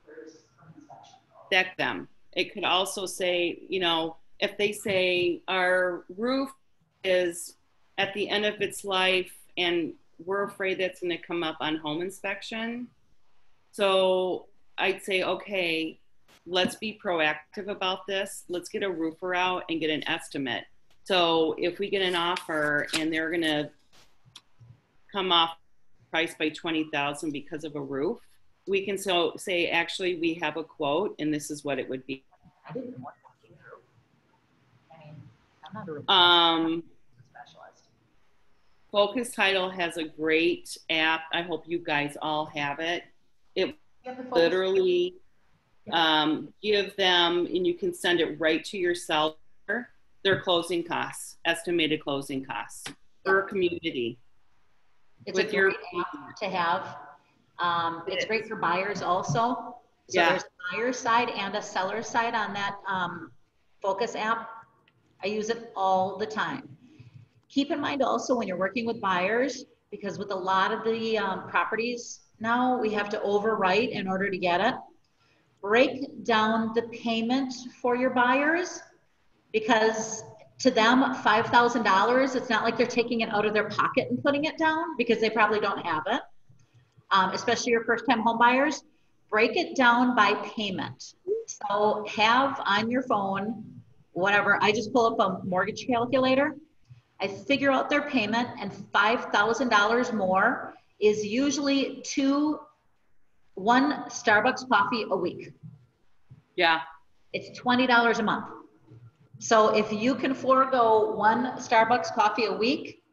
deck them. It could also say, you know, if they say our roof is at the end of its life and we're afraid that's going to come up on home inspection. So I'd say, okay, let's be proactive about this. Let's get a roofer out and get an estimate. So if we get an offer and they're going to come off price by twenty thousand because of a roof, we can so say, actually, we have a quote and this is what it would be. I didn't want to roof. I mean, I'm not a roof um, specialist. Focus Title has a great app. I hope you guys all have it. It literally um, give them, and you can send it right to your seller, their closing costs, estimated closing costs per community. It's a great app to have. Um, it's great for buyers also. So yeah. There's a buyer side and a seller side on that um, Focus app. I use it all the time. Keep in mind also when you're working with buyers, because with a lot of the um, properties now, we have to overwrite in order to get it. Break down the payment for your buyers, because to them, five thousand dollars, it's not like they're taking it out of their pocket and putting it down because they probably don't have it, um, especially your first-time home buyers. Break it down by payment. So have on your phone, whatever, I just pull up a mortgage calculator. I figure out their payment, and five thousand dollars more is usually two, one Starbucks coffee a week. Yeah. It's twenty dollars a month. So if you can forego one Starbucks coffee a week,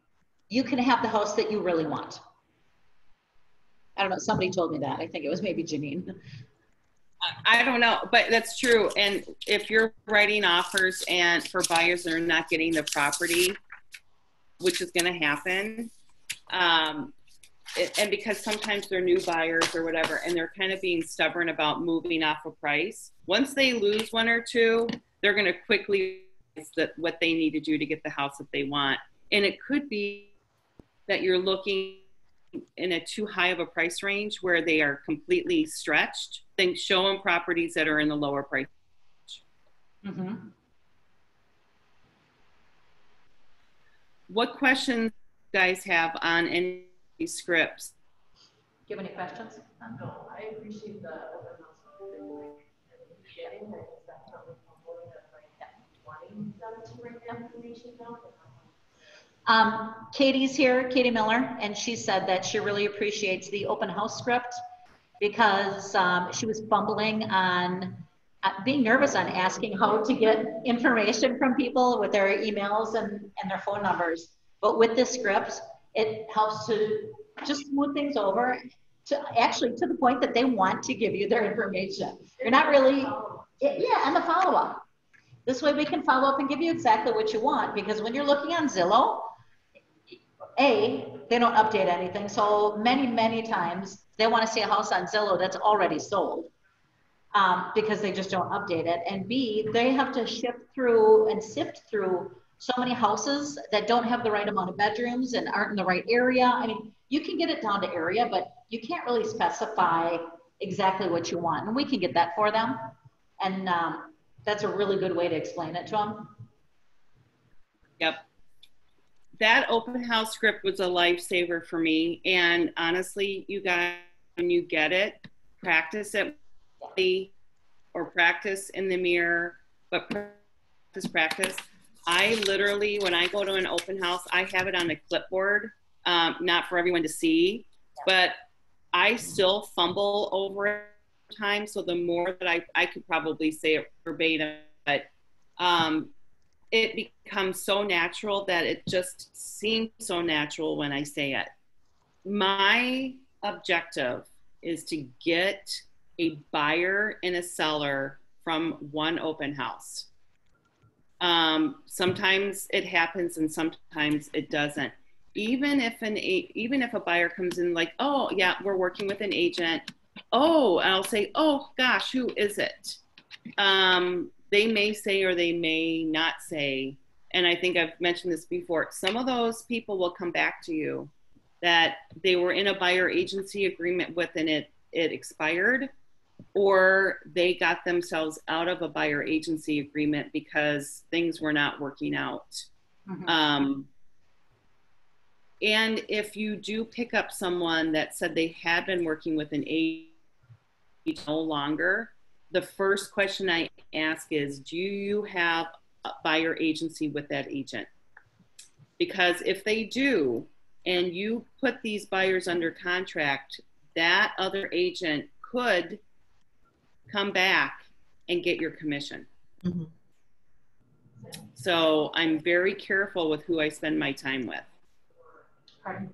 you can have the house that you really want. I don't know, somebody told me that. I think it was maybe Janine. I don't know, but that's true. And if you're writing offers and for buyers that are not getting the property, which is going to happen, um, it, and because sometimes they're new buyers or whatever, and they're kind of being stubborn about moving off a price, once they lose one or two, they're going to quickly that what they need to do to get the house that they want. And it could be that you're looking in a too high of a price range where they are completely stretched. Then show them properties that are in the lower price. Mm-hmm. What questions do you guys have on any of these scripts? Do you have any questions? No, I appreciate the open house getting that is definitely humbling of like wanting them to write the information down. Um, Katie's here, Katie Miller, and she said that she really appreciates the open house script because um, she was fumbling on uh, being nervous on asking how to get information from people with their emails and, and their phone numbers. But with this script, it helps to just smooth things over to actually to the point that they want to give you their information. You're not really, it, yeah, and the follow-up. This way we can follow up and give you exactly what you want, because when you're looking on Zillow, A, they don't update anything. So many, many times they want to see a house on Zillow that's already sold um, because they just don't update it. And B, they have to shift through and sift through so many houses that don't have the right amount of bedrooms and aren't in the right area. I mean, you can get it down to area, but you can't really specify exactly what you want. And we can get that for them. And um, that's a really good way to explain it to them. Yep. That open house script was a lifesaver for me. And honestly, you guys, when you get it, practice it or practice in the mirror, but practice, practice. I literally, when I go to an open house, I have it on a clipboard, um, not for everyone to see, but I still fumble over it time. So the more that I, I could probably say it verbatim, but um, it becomes so natural that it just seems so natural when I say it. My objective is to get a buyer and a seller from one open house. Um, sometimes it happens and sometimes it doesn't. Even if an even if a buyer comes in like, oh yeah, we're working with an agent. Oh, I'll say, oh gosh, who is it? Um, they may say or they may not say, and I think I've mentioned this before, some of those people will come back to you that they were in a buyer agency agreement with and it, it expired, or they got themselves out of a buyer agency agreement because things were not working out. Mm-hmm. Um, and if you do pick up someone that said they had been working with an agent no longer, the first question I ask is, do you have a buyer agency with that agent? Because if they do, and you put these buyers under contract, that other agent could come back and get your commission. Mm-hmm. So I'm very careful with who I spend my time with. Pardon?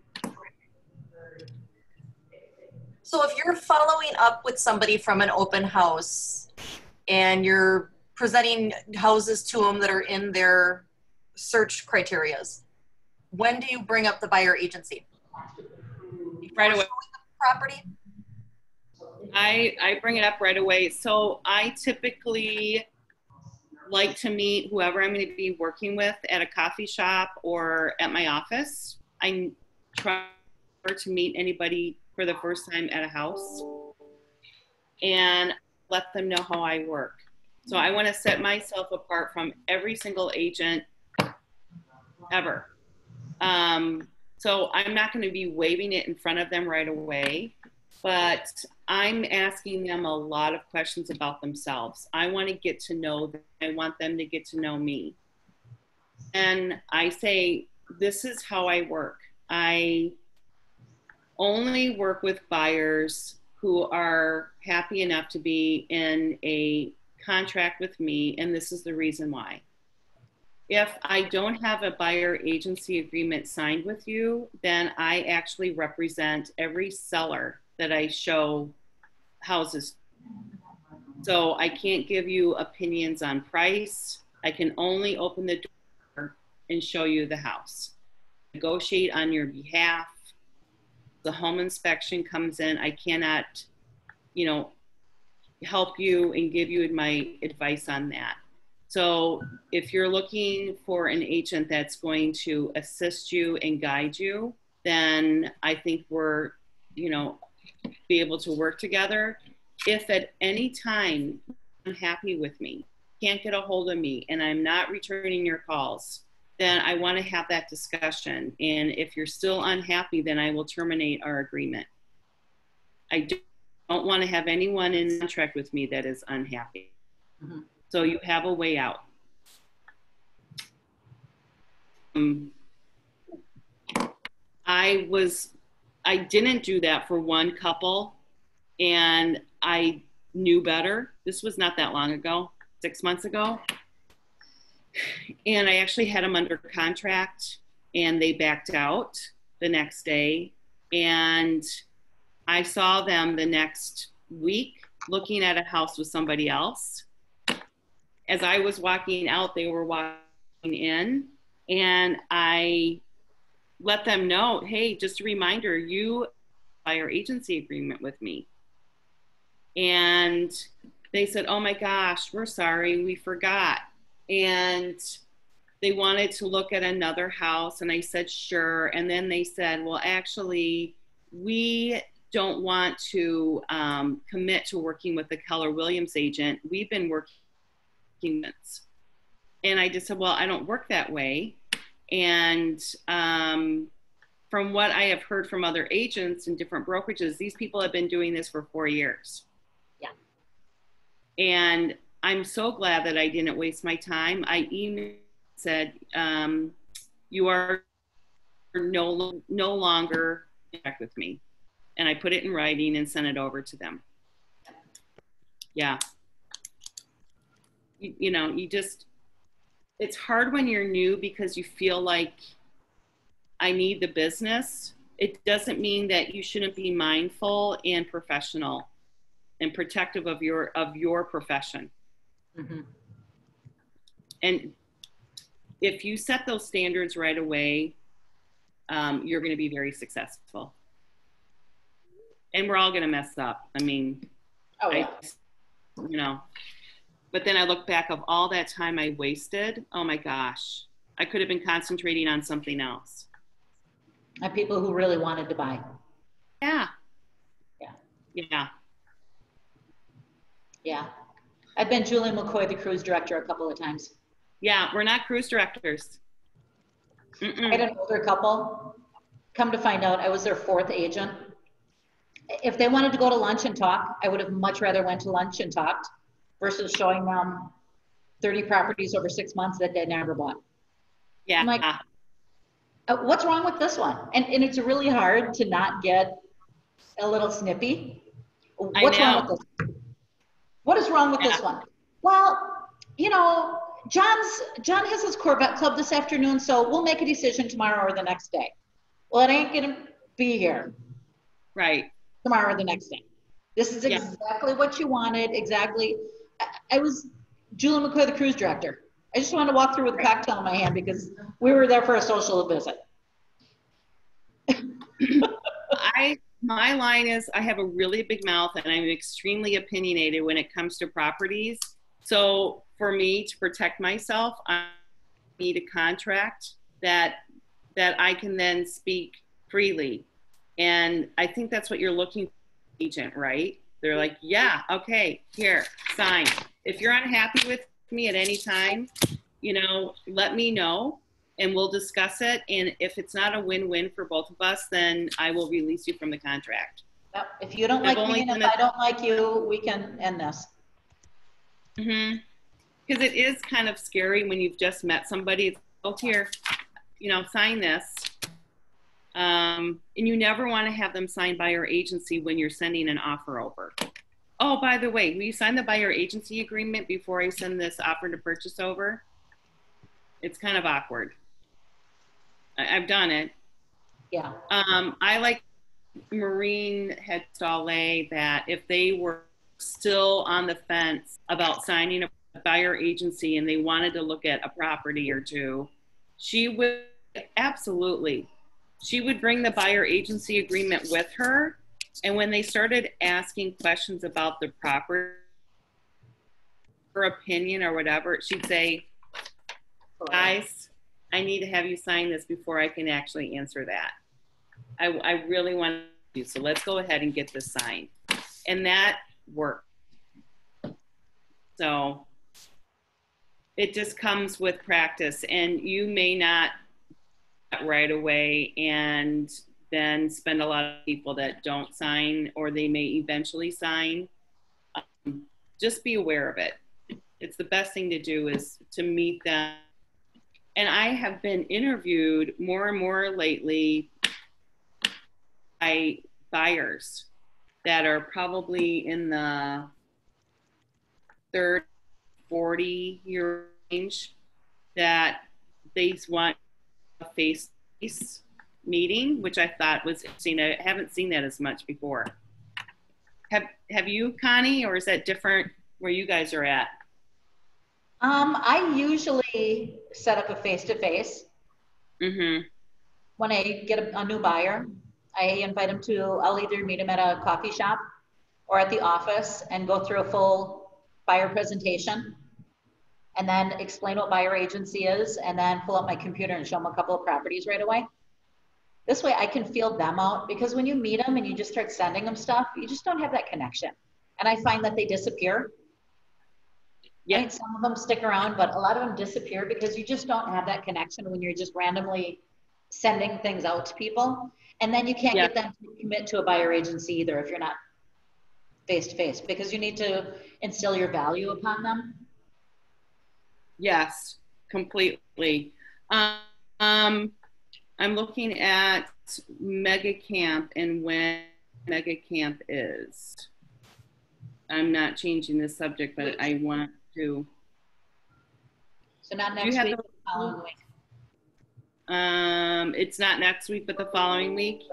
So if you're following up with somebody from an open house and you're presenting houses to them that are in their search criterias, when do you bring up the buyer agency? Right away. Property? I, I bring it up right away. So I typically like to meet whoever I'm going to be working with at a coffee shop or at my office. I try to meet anybody for the first time at a house and let them know how I work. So I want to set myself apart from every single agent ever. Um, so I'm not going to be waving it in front of them right away, but I'm asking them a lot of questions about themselves. I want to get to know them. I want them to get to know me. And I say, this is how I work. I only work with buyers who are happy enough to be in a contract with me, and this is the reason why. if I don't have a buyer agency agreement signed with you, then I actually represent every seller that I show houses. So I can't give you opinions on price. I can only open the door and show you the house. Negotiate on your behalf. The home inspection comes in. I cannot, you know, help you and give you my advice on that. So if you're looking for an agent that's going to assist you and guide you, then I think we're, you know, be able to work together. If at any time you're unhappy with me, can't get a hold of me, and I'm not returning your calls, then I want to have that discussion. And if you're still unhappy, then I will terminate our agreement. I don't want to have anyone in contract with me that is unhappy. Mm-hmm. So you have a way out. Um, I was, I didn't do that for one couple, and I knew better. This was not that long ago, six months ago. And I actually had them under contract, and they backed out the next day. And I saw them the next week looking at a house with somebody else. As I was walking out, they were walking in, and I let them know, hey, just a reminder, you buyer agency agreement with me. And they said, oh my gosh, we're sorry, we forgot. And they wanted to look at another house, and I said, sure. And then they said, well, actually, we don't want to um, commit to working with the Keller Williams agent. We've been working. And I just said, well, I don't work that way. And um, from what I have heard from other agents and different brokerages, these people have been doing this for four years. Yeah. And I'm so glad that I didn't waste my time. I emailed, said, um, you are no, no longer in contact with me. And I put it in writing and sent it over to them. Yeah. You, you know, you just, it's hard when you're new because you feel like I need the business. It doesn't mean that you shouldn't be mindful and professional and protective of your, of your profession. Mm-hmm. And if you set those standards right away, um, you're going to be very successful. And we're all going to mess up. I mean, oh, yeah. I, you know, but then I look back of all that time I wasted. Oh my gosh, I could have been concentrating on something else. And people who really wanted to buy. Yeah. Yeah. Yeah. Yeah. I've been Julie McCoy, the cruise director, a couple of times. Yeah, we're not cruise directors. Mm-mm. I had an older couple. Come to find out, I was their fourth agent. If they wanted to go to lunch and talk, I would have much rather went to lunch and talked versus showing them thirty properties over six months that they never bought. Yeah. I'm like, uh, what's wrong with this one? And, and it's really hard to not get a little snippy. What's wrong with this? What is wrong with yeah. this one? Well, you know, John's, John has his Corvette club this afternoon, so we'll make a decision tomorrow or the next day. Well, it ain't gonna be here. Right. Tomorrow or the next day. This is exactly yeah. what you wanted, exactly. I, I was Julie McCoy, the cruise director. I just wanted to walk through with a cocktail in my hand because we were there for a social visit. I, my line is, I have a really big mouth and I'm extremely opinionated when it comes to properties. So for me to protect myself, I need a contract that, that I can then speak freely. And I think that's what you're looking for, agent, right? They're like, yeah, okay, here, sign. If you're unhappy with me at any time, you know, let me know and we'll discuss it. And if it's not a win-win for both of us, then I will release you from the contract. Yep. If you don't I've like me and if I don't like you, we can end this. Mm-hmm. Because it is kind of scary when you've just met somebody. It's, oh, here, you know, sign this. Um, and you never want to have them sign buyer agency when you're sending an offer over. Oh, by the way, will you sign the buyer agency agreement before I send this offer to purchase over? It's kind of awkward. I, I've done it. Yeah. Um, I like Maureen had Stallé that if they were still on the fence about signing a buyer agency and they wanted to look at a property or two, she would absolutely, she would bring the buyer agency agreement with her. And when they started asking questions about the property, her opinion or whatever, she'd say, guys, I need to have you sign this before I can actually answer that. I, I really want to, so let's go ahead and get this signed. And that worked. So it just comes with practice, and you may not right away and then spend a lot of people that don't sign, or they may eventually sign. Um, just be aware of it. It's the best thing to do is to meet them. And I have been interviewed more and more lately by buyers that are probably in the thirty, forty year range that they want a face-to-face meeting, which I thought was interesting. I haven't seen that as much before. Have Have you, Connie, or is that different where you guys are at? Um, I usually set up a face-to-face. Mm-hmm. When I get a, a new buyer, I invite them to, I'll either meet them at a coffee shop or at the office and go through a full buyer presentation and then explain what buyer agency is, and then pull up my computer and show them a couple of properties right away. This way I can feel them out, because when you meet them and you just start sending them stuff, you just don't have that connection. And I find that they disappear. Yeah. I mean, some of them stick around, but a lot of them disappear because you just don't have that connection when you're just randomly sending things out to people. And then you can't yeah. get them to commit to a buyer agency either if you're not face to face, because you need to instill your value upon them. Yes, completely. Um, um, I'm looking at Mega Camp and when Mega Camp is. I'm not changing the subject, but I want to. So not next week, the following week. Um, it's not next week, but the following week.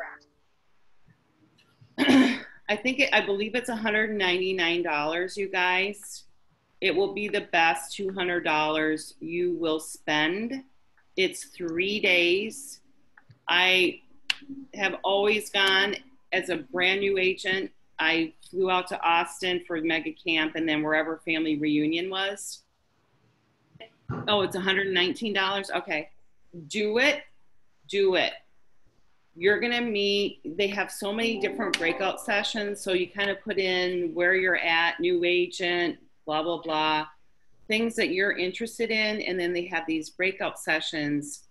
I think it, I believe it's one hundred ninety-nine dollars, you guys. It will be the best two hundred dollars you will spend. It's three days. I have always gone as a brand new agent. I flew out to Austin for Mega Camp and then wherever family reunion was. Oh, it's one hundred nineteen dollars. Okay. Do it. Do it. You're going to meet, they have so many different breakout sessions. So you kind of put in where you're at, new agent, blah, blah, blah, things that you're interested in. And then they have these breakout sessions.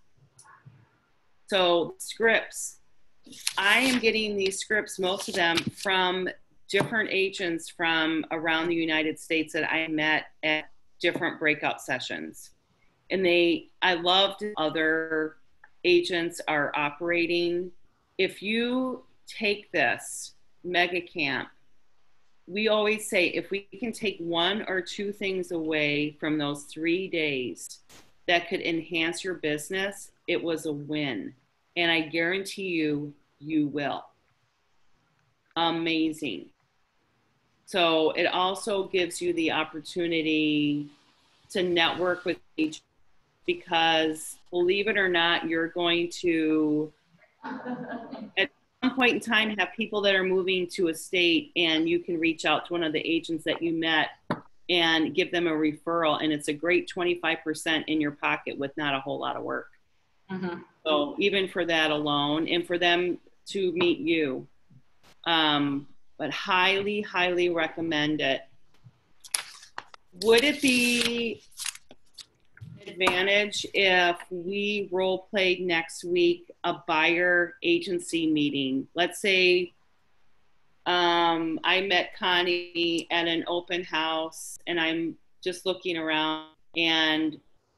So scripts, I am getting these scripts, most of them from different agents from around the United States that I met at different breakout sessions. And they, I loved other agents are operating. If you take this Mega Camp, we always say if we can take one or two things away from those three days that could enhance your business, it was a win. And I guarantee you, you will. Amazing. So it also gives you the opportunity to network with agents, because believe it or not, you're going to, at some point in time, have people that are moving to a state, and you can reach out to one of the agents that you met and give them a referral. And it's a great twenty-five percent in your pocket with not a whole lot of work. Mm-hmm. So even for that alone, and for them to meet you, um, but highly, highly recommend it. Would it be advantage if we role played next week a buyer agency meeting? Let's say um, I met Connie at an open house and I'm just looking around, and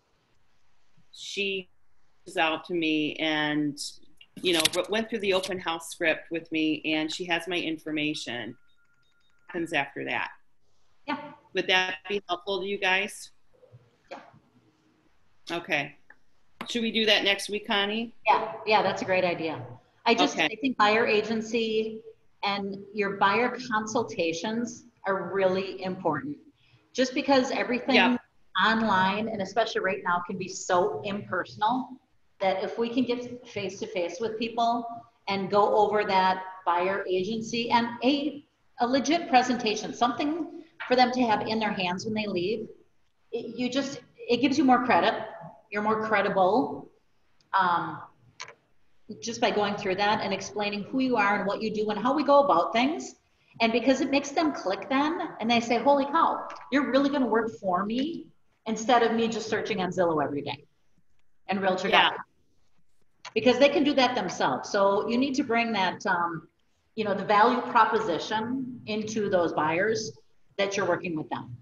she was out to me and, you know, went through the open house script with me, and she has my information. What happens after that? Yeah. Would that be helpful to you guys? Yeah. Okay. Should we do that next week, Connie? Yeah, yeah, that's a great idea. I just, Okay. I think buyer agency and your buyer consultations are really important. Just because everything Yep. online, and especially right now, can be so impersonal, that if we can get face to face with people and go over that buyer agency and a, a legit presentation, something for them to have in their hands when they leave, it, you just, it gives you more credit. You're more credible. Um, just by going through that and explaining who you are and what you do and how we go about things. And because it makes them click then, and they say, holy cow, you're really gonna work for me instead of me just searching on Zillow every day and Realtor dot com. Yeah. Because they can do that themselves. So you need to bring that, um, you know, the value proposition into those buyers that you're working with them.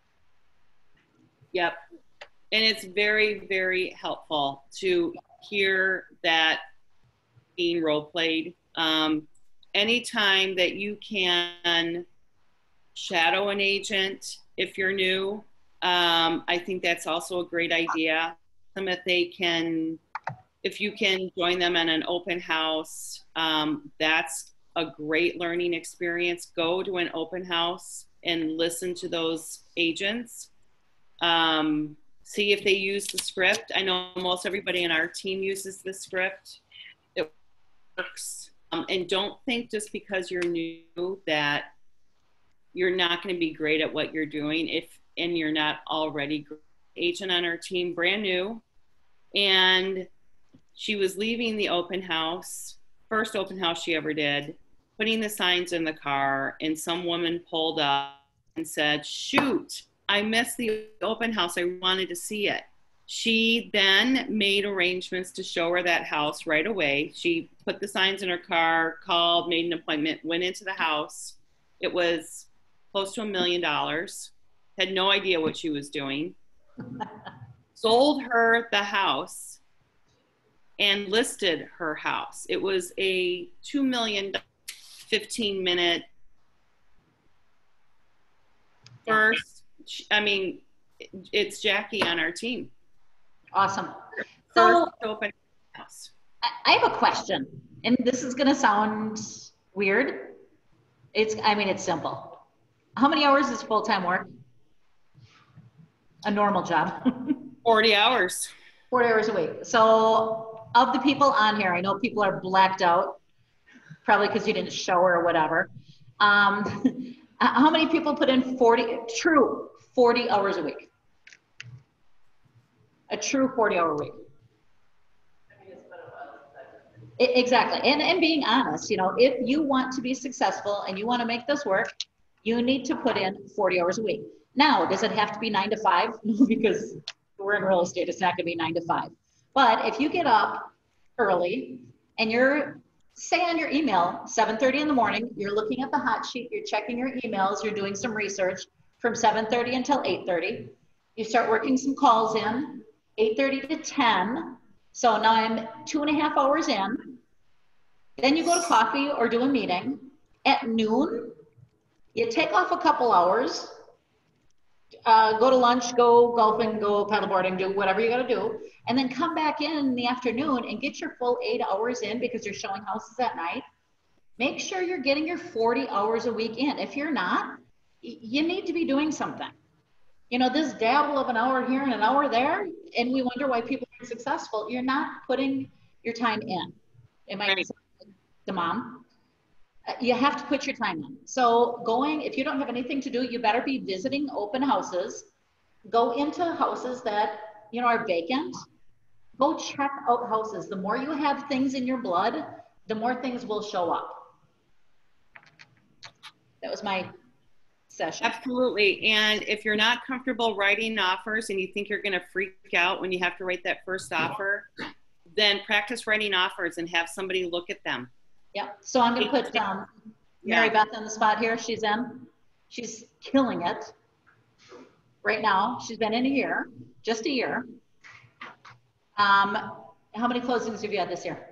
Yep. And it's very, very helpful to hear that being role played. Um, anytime that you can shadow an agent if you're new, um, I think that's also a great idea. Some if they can, if you can join them in an open house, um, that's a great learning experience. Go to an open house and listen to those agents. Um, see if they use the script. I know most everybody in our team uses the script. It works. Um, and don't think just because you're new that you're not going to be great at what you're doing if and you're not already great. Agent on our team, brand new, and she was leaving the open house, first open house she ever did, putting the signs in the car, and some woman pulled up and said, shoot, I missed the open house. I wanted to see it. She then made arrangements to show her that house right away. She put the signs in her car, called, made an appointment, went into the house. It was close to a million dollars. Had no idea what she was doing. Sold her the house and listed her house. It was a two million fifteen minute first. I mean, it's Jackie on our team. Awesome. So, So open house. I have a question, and this is going to sound weird. It's, I mean, it's simple. How many hours is full-time work? A normal job. forty hours. forty hours a week. So of the people on here, I know people are blacked out, probably because you didn't shower or whatever. Um, how many people put in forty, true forty hours a week? A true forty hour week. It, exactly. And, and being honest, you know, if you want to be successful and you want to make this work, you need to put in forty hours a week. Now, does it have to be nine to five? Because we're in real estate, it's not going to be nine to five. But if you get up early and you're, say on your email, seven thirty in the morning, you're looking at the hot sheet, you're checking your emails, you're doing some research from seven thirty until eight thirty. You start working some calls in, eight thirty to ten. So now I'm two and a half hours in. Then you go to coffee or do a meeting. At noon, you take off a couple hours, uh, go to lunch, go golfing, go paddleboarding, do whatever you got to do, and then come back in in the afternoon and get your full eight hours in because you're showing houses at night. Make sure you're getting your forty hours a week in. If you're not, you need to be doing something. You know, this dabble of an hour here and an hour there, and we wonder why people aren't successful. You're not putting your time in. Am I the mom? You have to put your time in. So going, if you don't have anything to do, you better be visiting open houses. Go into houses that, you know, are vacant. Go check out houses. The more you have things in your blood, the more things will show up. That was my session. Absolutely. And if you're not comfortable writing offers and you think you're going to freak out when you have to write that first offer, then practice writing offers and have somebody look at them. Yeah. So I'm going to put um, Mary yeah. Beth on the spot here. She's in. She's killing it right now. She's been in a year, just a year. Um, how many closings have you had this year?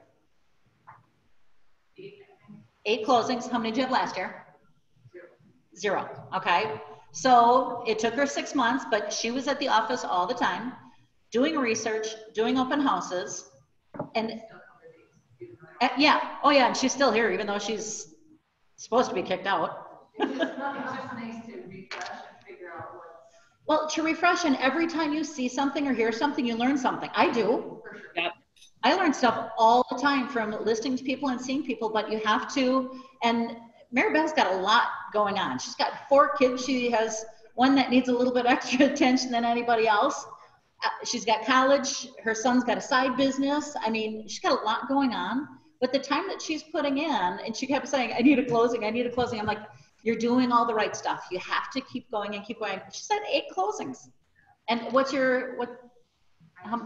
Eight closings. How many did you have last year? Zero. Zero. Okay. So it took her six months, but she was at the office all the time. doing research, doing open houses, and uh, yeah, oh yeah, and she's still here, even though she's supposed to be kicked out. It's just, not, it's just nice to refresh and figure out what's. Well, to refresh, and every time you see something or hear something, you learn something. I do. Yep. I learn stuff all the time from listening to people and seeing people, but you have to, and Mary Beth's got a lot going on. She's got four kids. She has one that needs a little bit extra attention than anybody else. Uh, she's got college. Her son's got a side business. I mean, she's got a lot going on, but the time that she's putting in, and she kept saying, I need a closing, I need a closing. I'm like, you're doing all the right stuff. You have to keep going and keep going. She said eight closings. And what's your, what? Um,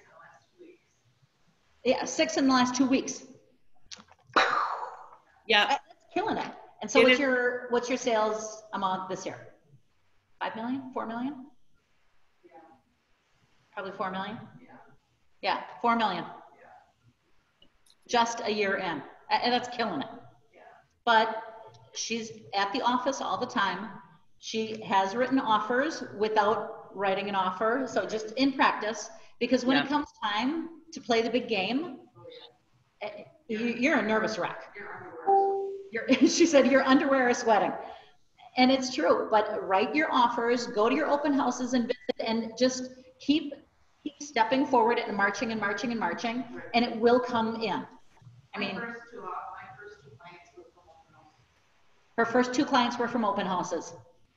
yeah, six in the last two weeks. Yeah. That's killing it. And so It what's is- your, what's your sales amount this year? Five million, four million? Yeah. Probably four million? Yeah. Yeah, four million. Yeah. Just a year in. And that's killing it. Yeah. But she's at the office all the time. She has written offers without writing an offer. So just in practice, because when Yeah. it comes time to play the big game, eh, you, you're a nervous wreck. You're, she said, your underwear is sweating. And it's true, but write your offers, go to your open houses and visit, and just keep, keep stepping forward and marching and marching and marching, and it will come in. I mean, My first two, uh, my first two clients were from open houses. her first two clients were from open houses.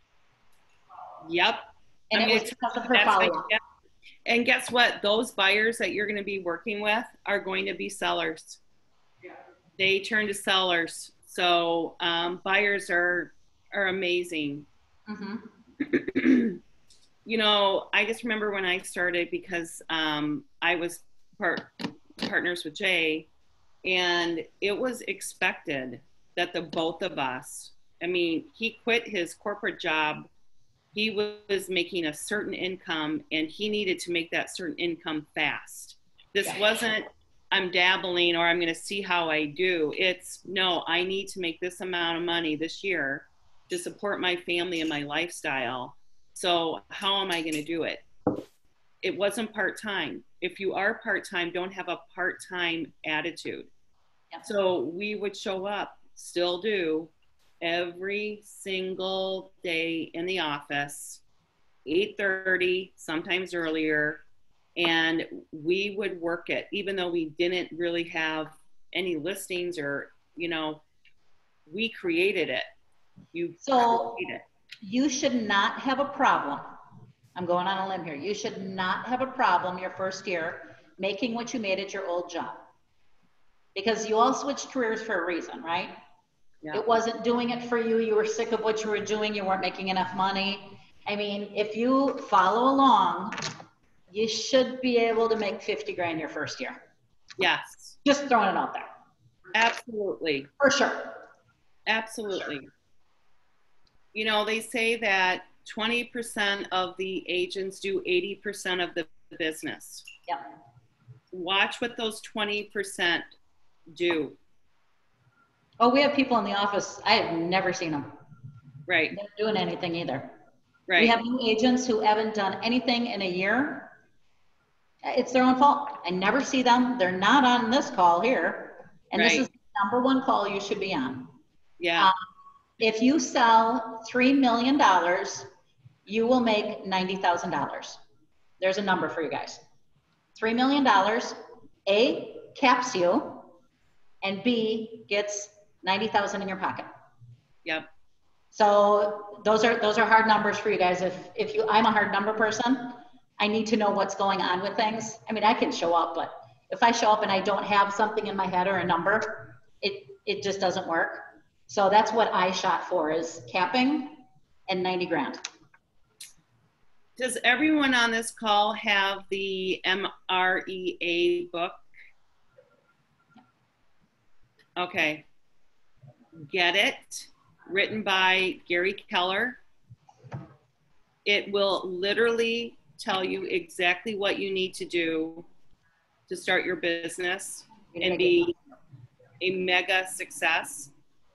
Yep. And I it mean, was because of her that's how follow-up. you get- And guess what? Those buyers that you're going to be working with are going to be sellers. Yeah. They turn to sellers. So um, buyers are are amazing. Mm-hmm. You know, I just remember when I started, because um, I was part partners with Jay, and it was expected that the both of us, I mean, he quit his corporate job. He was making a certain income, and he needed to make that certain income fast. This Yeah. wasn't, I'm dabbling or I'm going to see how I do. It's, no, I need to make this amount of money this year to support my family and my lifestyle. So how am I going to do it? It wasn't part-time. If you are part-time, don't have a part-time attitude. Yep. So we would show up, still do, every single day in the office, eight thirty, sometimes earlier, and we would work it, even though we didn't really have any listings, or, you know, we created it. You So create it. you should not have a problem. I'm going on a limb here. You should not have a problem your first year making what you made at your old job. Because you all switched careers for a reason, right? Yeah. It wasn't doing it for you. You were sick of what you were doing. You weren't making enough money. I mean, if you follow along, you should be able to make fifty grand your first year. Yes, Just throwing it out there. absolutely. For sure. Absolutely. You know, they say that twenty percent of the agents do eighty percent of the business. Yep. Watch what those twenty percent do. Oh, we have people in the office. I have never seen them. Right, They're not doing anything either. right. We have new agents who haven't done anything in a year. It's their own fault. I never see them. They're not on this call here. And this Right. is the number one call you should be on. Yeah, Um, if you sell three million dollars, you will make ninety thousand dollars. There's a number for you guys. three million dollars, A, caps you, and B, gets ninety thousand in your pocket. yep. So those are those are hard numbers for you guys. If if you, I'm a hard number person. I need to know what's going on with things. I mean, I can show up, but if I show up and I don't have something in my head or a number, it it just doesn't work. So that's what I shot for, is capping and ninety grand. Does everyone on this call have the M R E A book? Okay. Get it. Written by Gary Keller. It will literally tell you exactly what you need to do to start your business and be a mega success.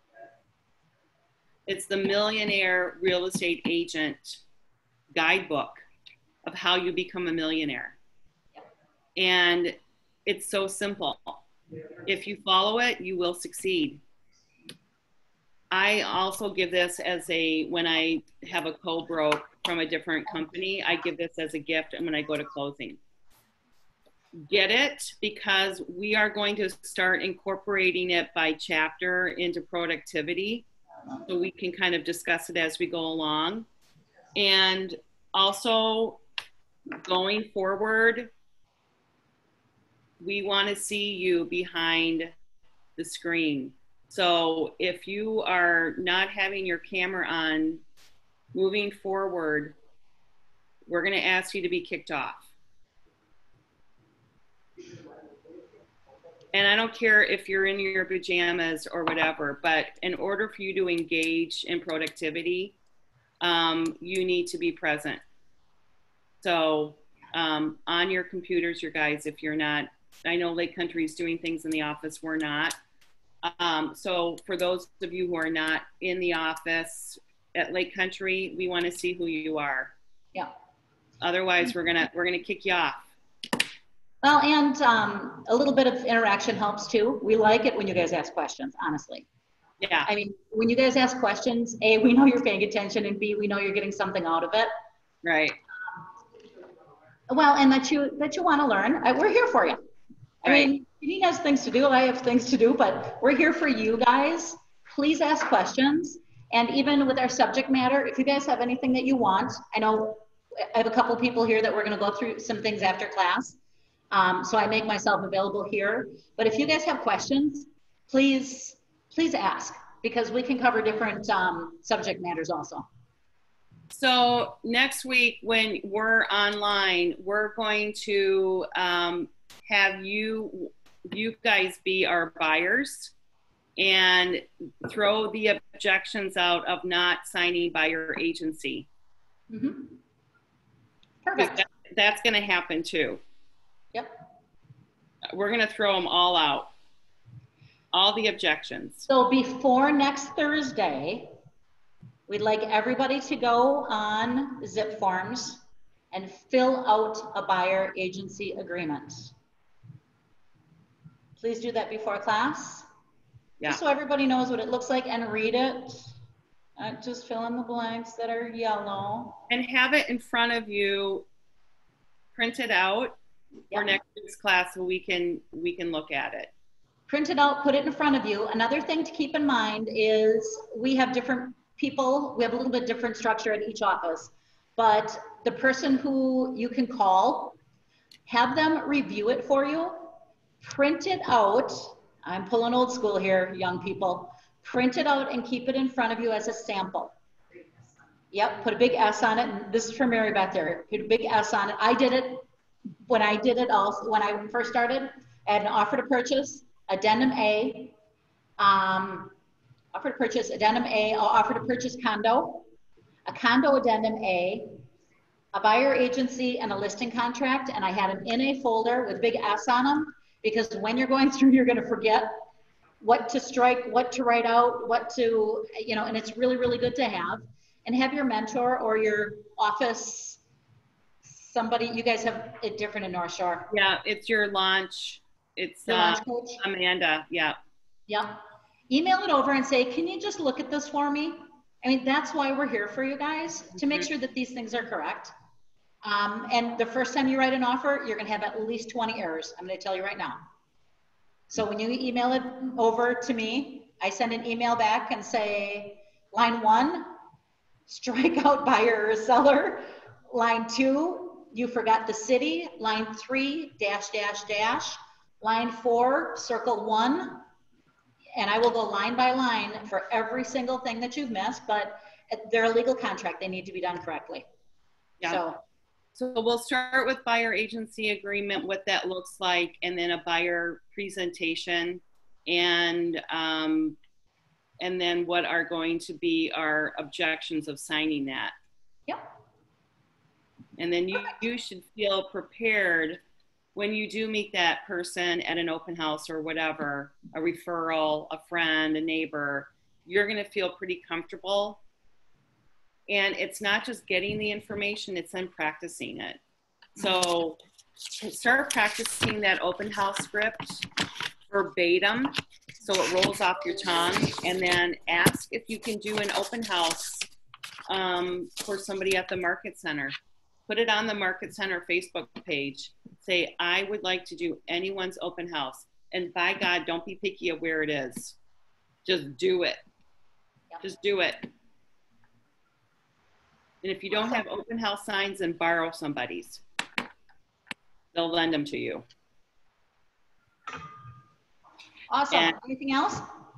It's the Millionaire Real Estate Agent Guidebook of how you become a millionaire. And it's so simple. If you follow it, you will succeed. I also give this as a, when I have a co-broke from a different company, I give this as a gift and when I go to closing. Get it, because we are going to start incorporating it by chapter into productivity, so we can kind of discuss it as we go along. And also, going forward, we want to see you behind the screen. So if you are not having your camera on, moving forward, we're going to ask you to be kicked off. And I don't care if you're in your pajamas or whatever, but in order for you to engage in productivity, um, you need to be present. So um, on your computers, your guys, if you're not, I know Lake Country is doing things in the office, we're not. Um, so for those of you who are not in the office at Lake Country, we want to see who you are. Yeah. Otherwise, we're gonna we're gonna kick you off. Well, and um, a little bit of interaction helps too. We like it when you guys ask questions, honestly. Yeah. I mean, when you guys ask questions, A, we know you're paying attention, and B, we know you're getting something out of it. Right. Um, well, and that you that you want to learn. I, we're here for you. I right. mean, Janine has things to do. I have things to do, but we're here for you guys. Please ask questions. And even with our subject matter, if you guys have anything that you want, I know I have a couple people here that we're going to go through some things after class. Um, so I make myself available here. But if you guys have questions, please, please ask, because we can cover different um, subject matters also. So next week when we're online, we're going to um, have you, you guys be our buyers and throw the objections out of not signing by your agency. Mm-hmm. Perfect. That, that's going to happen too. Yep. We're going to throw them all out. All the objections. So before next Thursday, we'd like everybody to go on Zip Forms and fill out a buyer agency agreement. Please do that before class. Yeah. Just so everybody knows what it looks like and read it. Uh, just fill in the blanks that are yellow. And have it in front of you, print it out. Yep. For next week's class, so we can we can look at it. Print it out, put it in front of you. Another thing to keep in mind is we have different people. We have a little bit different structure at each office, but the person who you can call, have them review it for you, print it out. I'm pulling old school here, young people. Print it out and keep it in front of you as a sample. Yep, put a big S on it. And this is for Mary Beth there. Put a big S on it. I did it. When I did it also, when I first started, I had an offer to purchase, addendum A, um, offer to purchase, addendum A, offer to purchase condo, a condo addendum A, a buyer agency, and a listing contract. And I had them in a folder with big S on them, because when you're going through, you're going to forget what to strike, what to write out, what to, you know, and it's really, really good to have. And have your mentor or your office somebody, you guys have it different in North Shore. Yeah, it's your launch. It's your uh, launch coach. Amanda. Yeah. Yep. Email it over and say, can you just look at this for me? I mean, that's why we're here for you guys, to make sure that these things are correct. Um, and the first time you write an offer, you're going to have at least twenty errors. I'm going to tell you right now. So when you email it over to me, I send an email back and say, line one, strike out buyer or seller. Line two, you forgot the city. Line three, dash, dash, dash. Line four, circle one. And I will go line by line for every single thing that you've missed, but they're a legal contract. They need to be done correctly. Yeah. So, so we'll start with buyer agency agreement, what that looks like, and then a buyer presentation, and um, and then what are going to be our objections of signing that. Yep. And then you, you should feel prepared when you do meet that person at an open house or whatever, a referral, a friend, a neighbor, you're going to feel pretty comfortable. And it's not just getting the information, it's then practicing it. So start practicing that open house script verbatim so it rolls off your tongue, and then ask if you can do an open house um, for somebody at the Market Center. Put it on the Market Center Facebook page. Say, I would like to do anyone's open house. And by God, don't be picky of where it is. Just do it. Yep. Just do it. And if you don't have open house signs, then borrow somebody's. They'll lend them to you. Awesome. And anything else?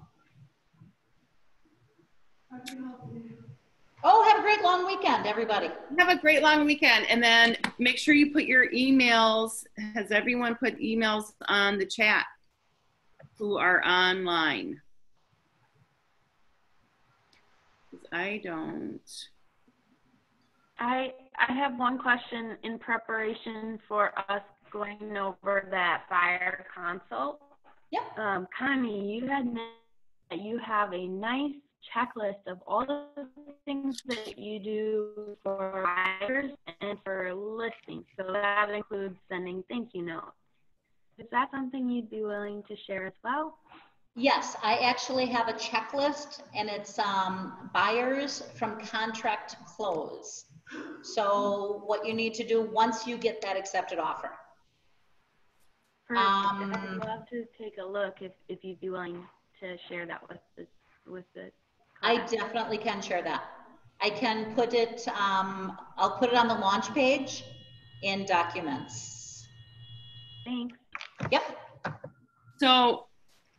Oh, have a great long weekend, everybody. have a great long weekend. And then make sure you put your emails. Has everyone put emails on the chat who are online? 'Cause I don't. I I have one question in preparation for us going over that fire consult. Yep. Um, Connie, you had mentioned that you have a nice checklist of all the things that you do for buyers and for listings. So that includes sending thank you notes. Is that something you'd be willing to share as well? Yes, I actually have a checklist, and it's um, buyers from contract to close. So what you need to do once you get that accepted offer. Perfect. Um, I'd love to take a look if, if you'd be willing to share that with the, with the I definitely can share that. I can put it, um, I'll put it on the launch page in documents. Thanks. Yep. So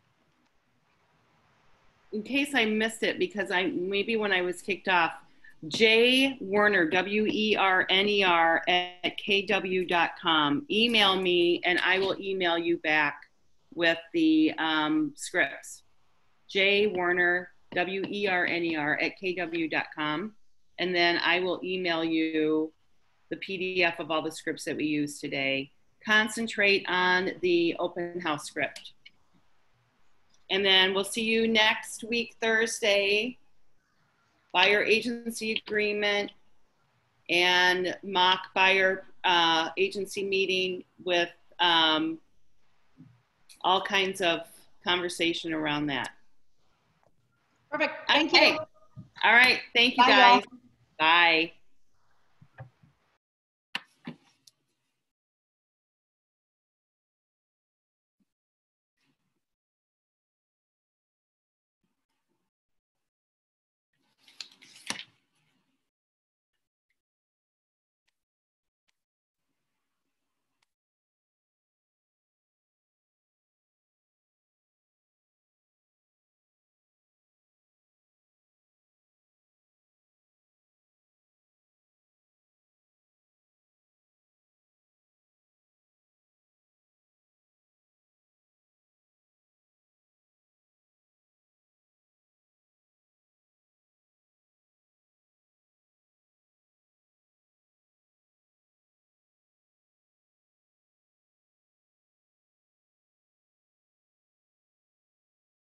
in case I missed it, because I maybe when I was kicked off, J Werner, W E R N E R at K W dot com. Email me and I will email you back with the um, scripts. J Werner, W E R N E R at K W dot com. And then I will email you the P D F of all the scripts that we use today. Concentrate on the open house script. And then we'll see you next week, Thursday. Buyer agency agreement and mock buyer uh, agency meeting with um, all kinds of conversation around that. Perfect. Thank okay. you. All right. Thank you, Bye, guys. y'all. Bye.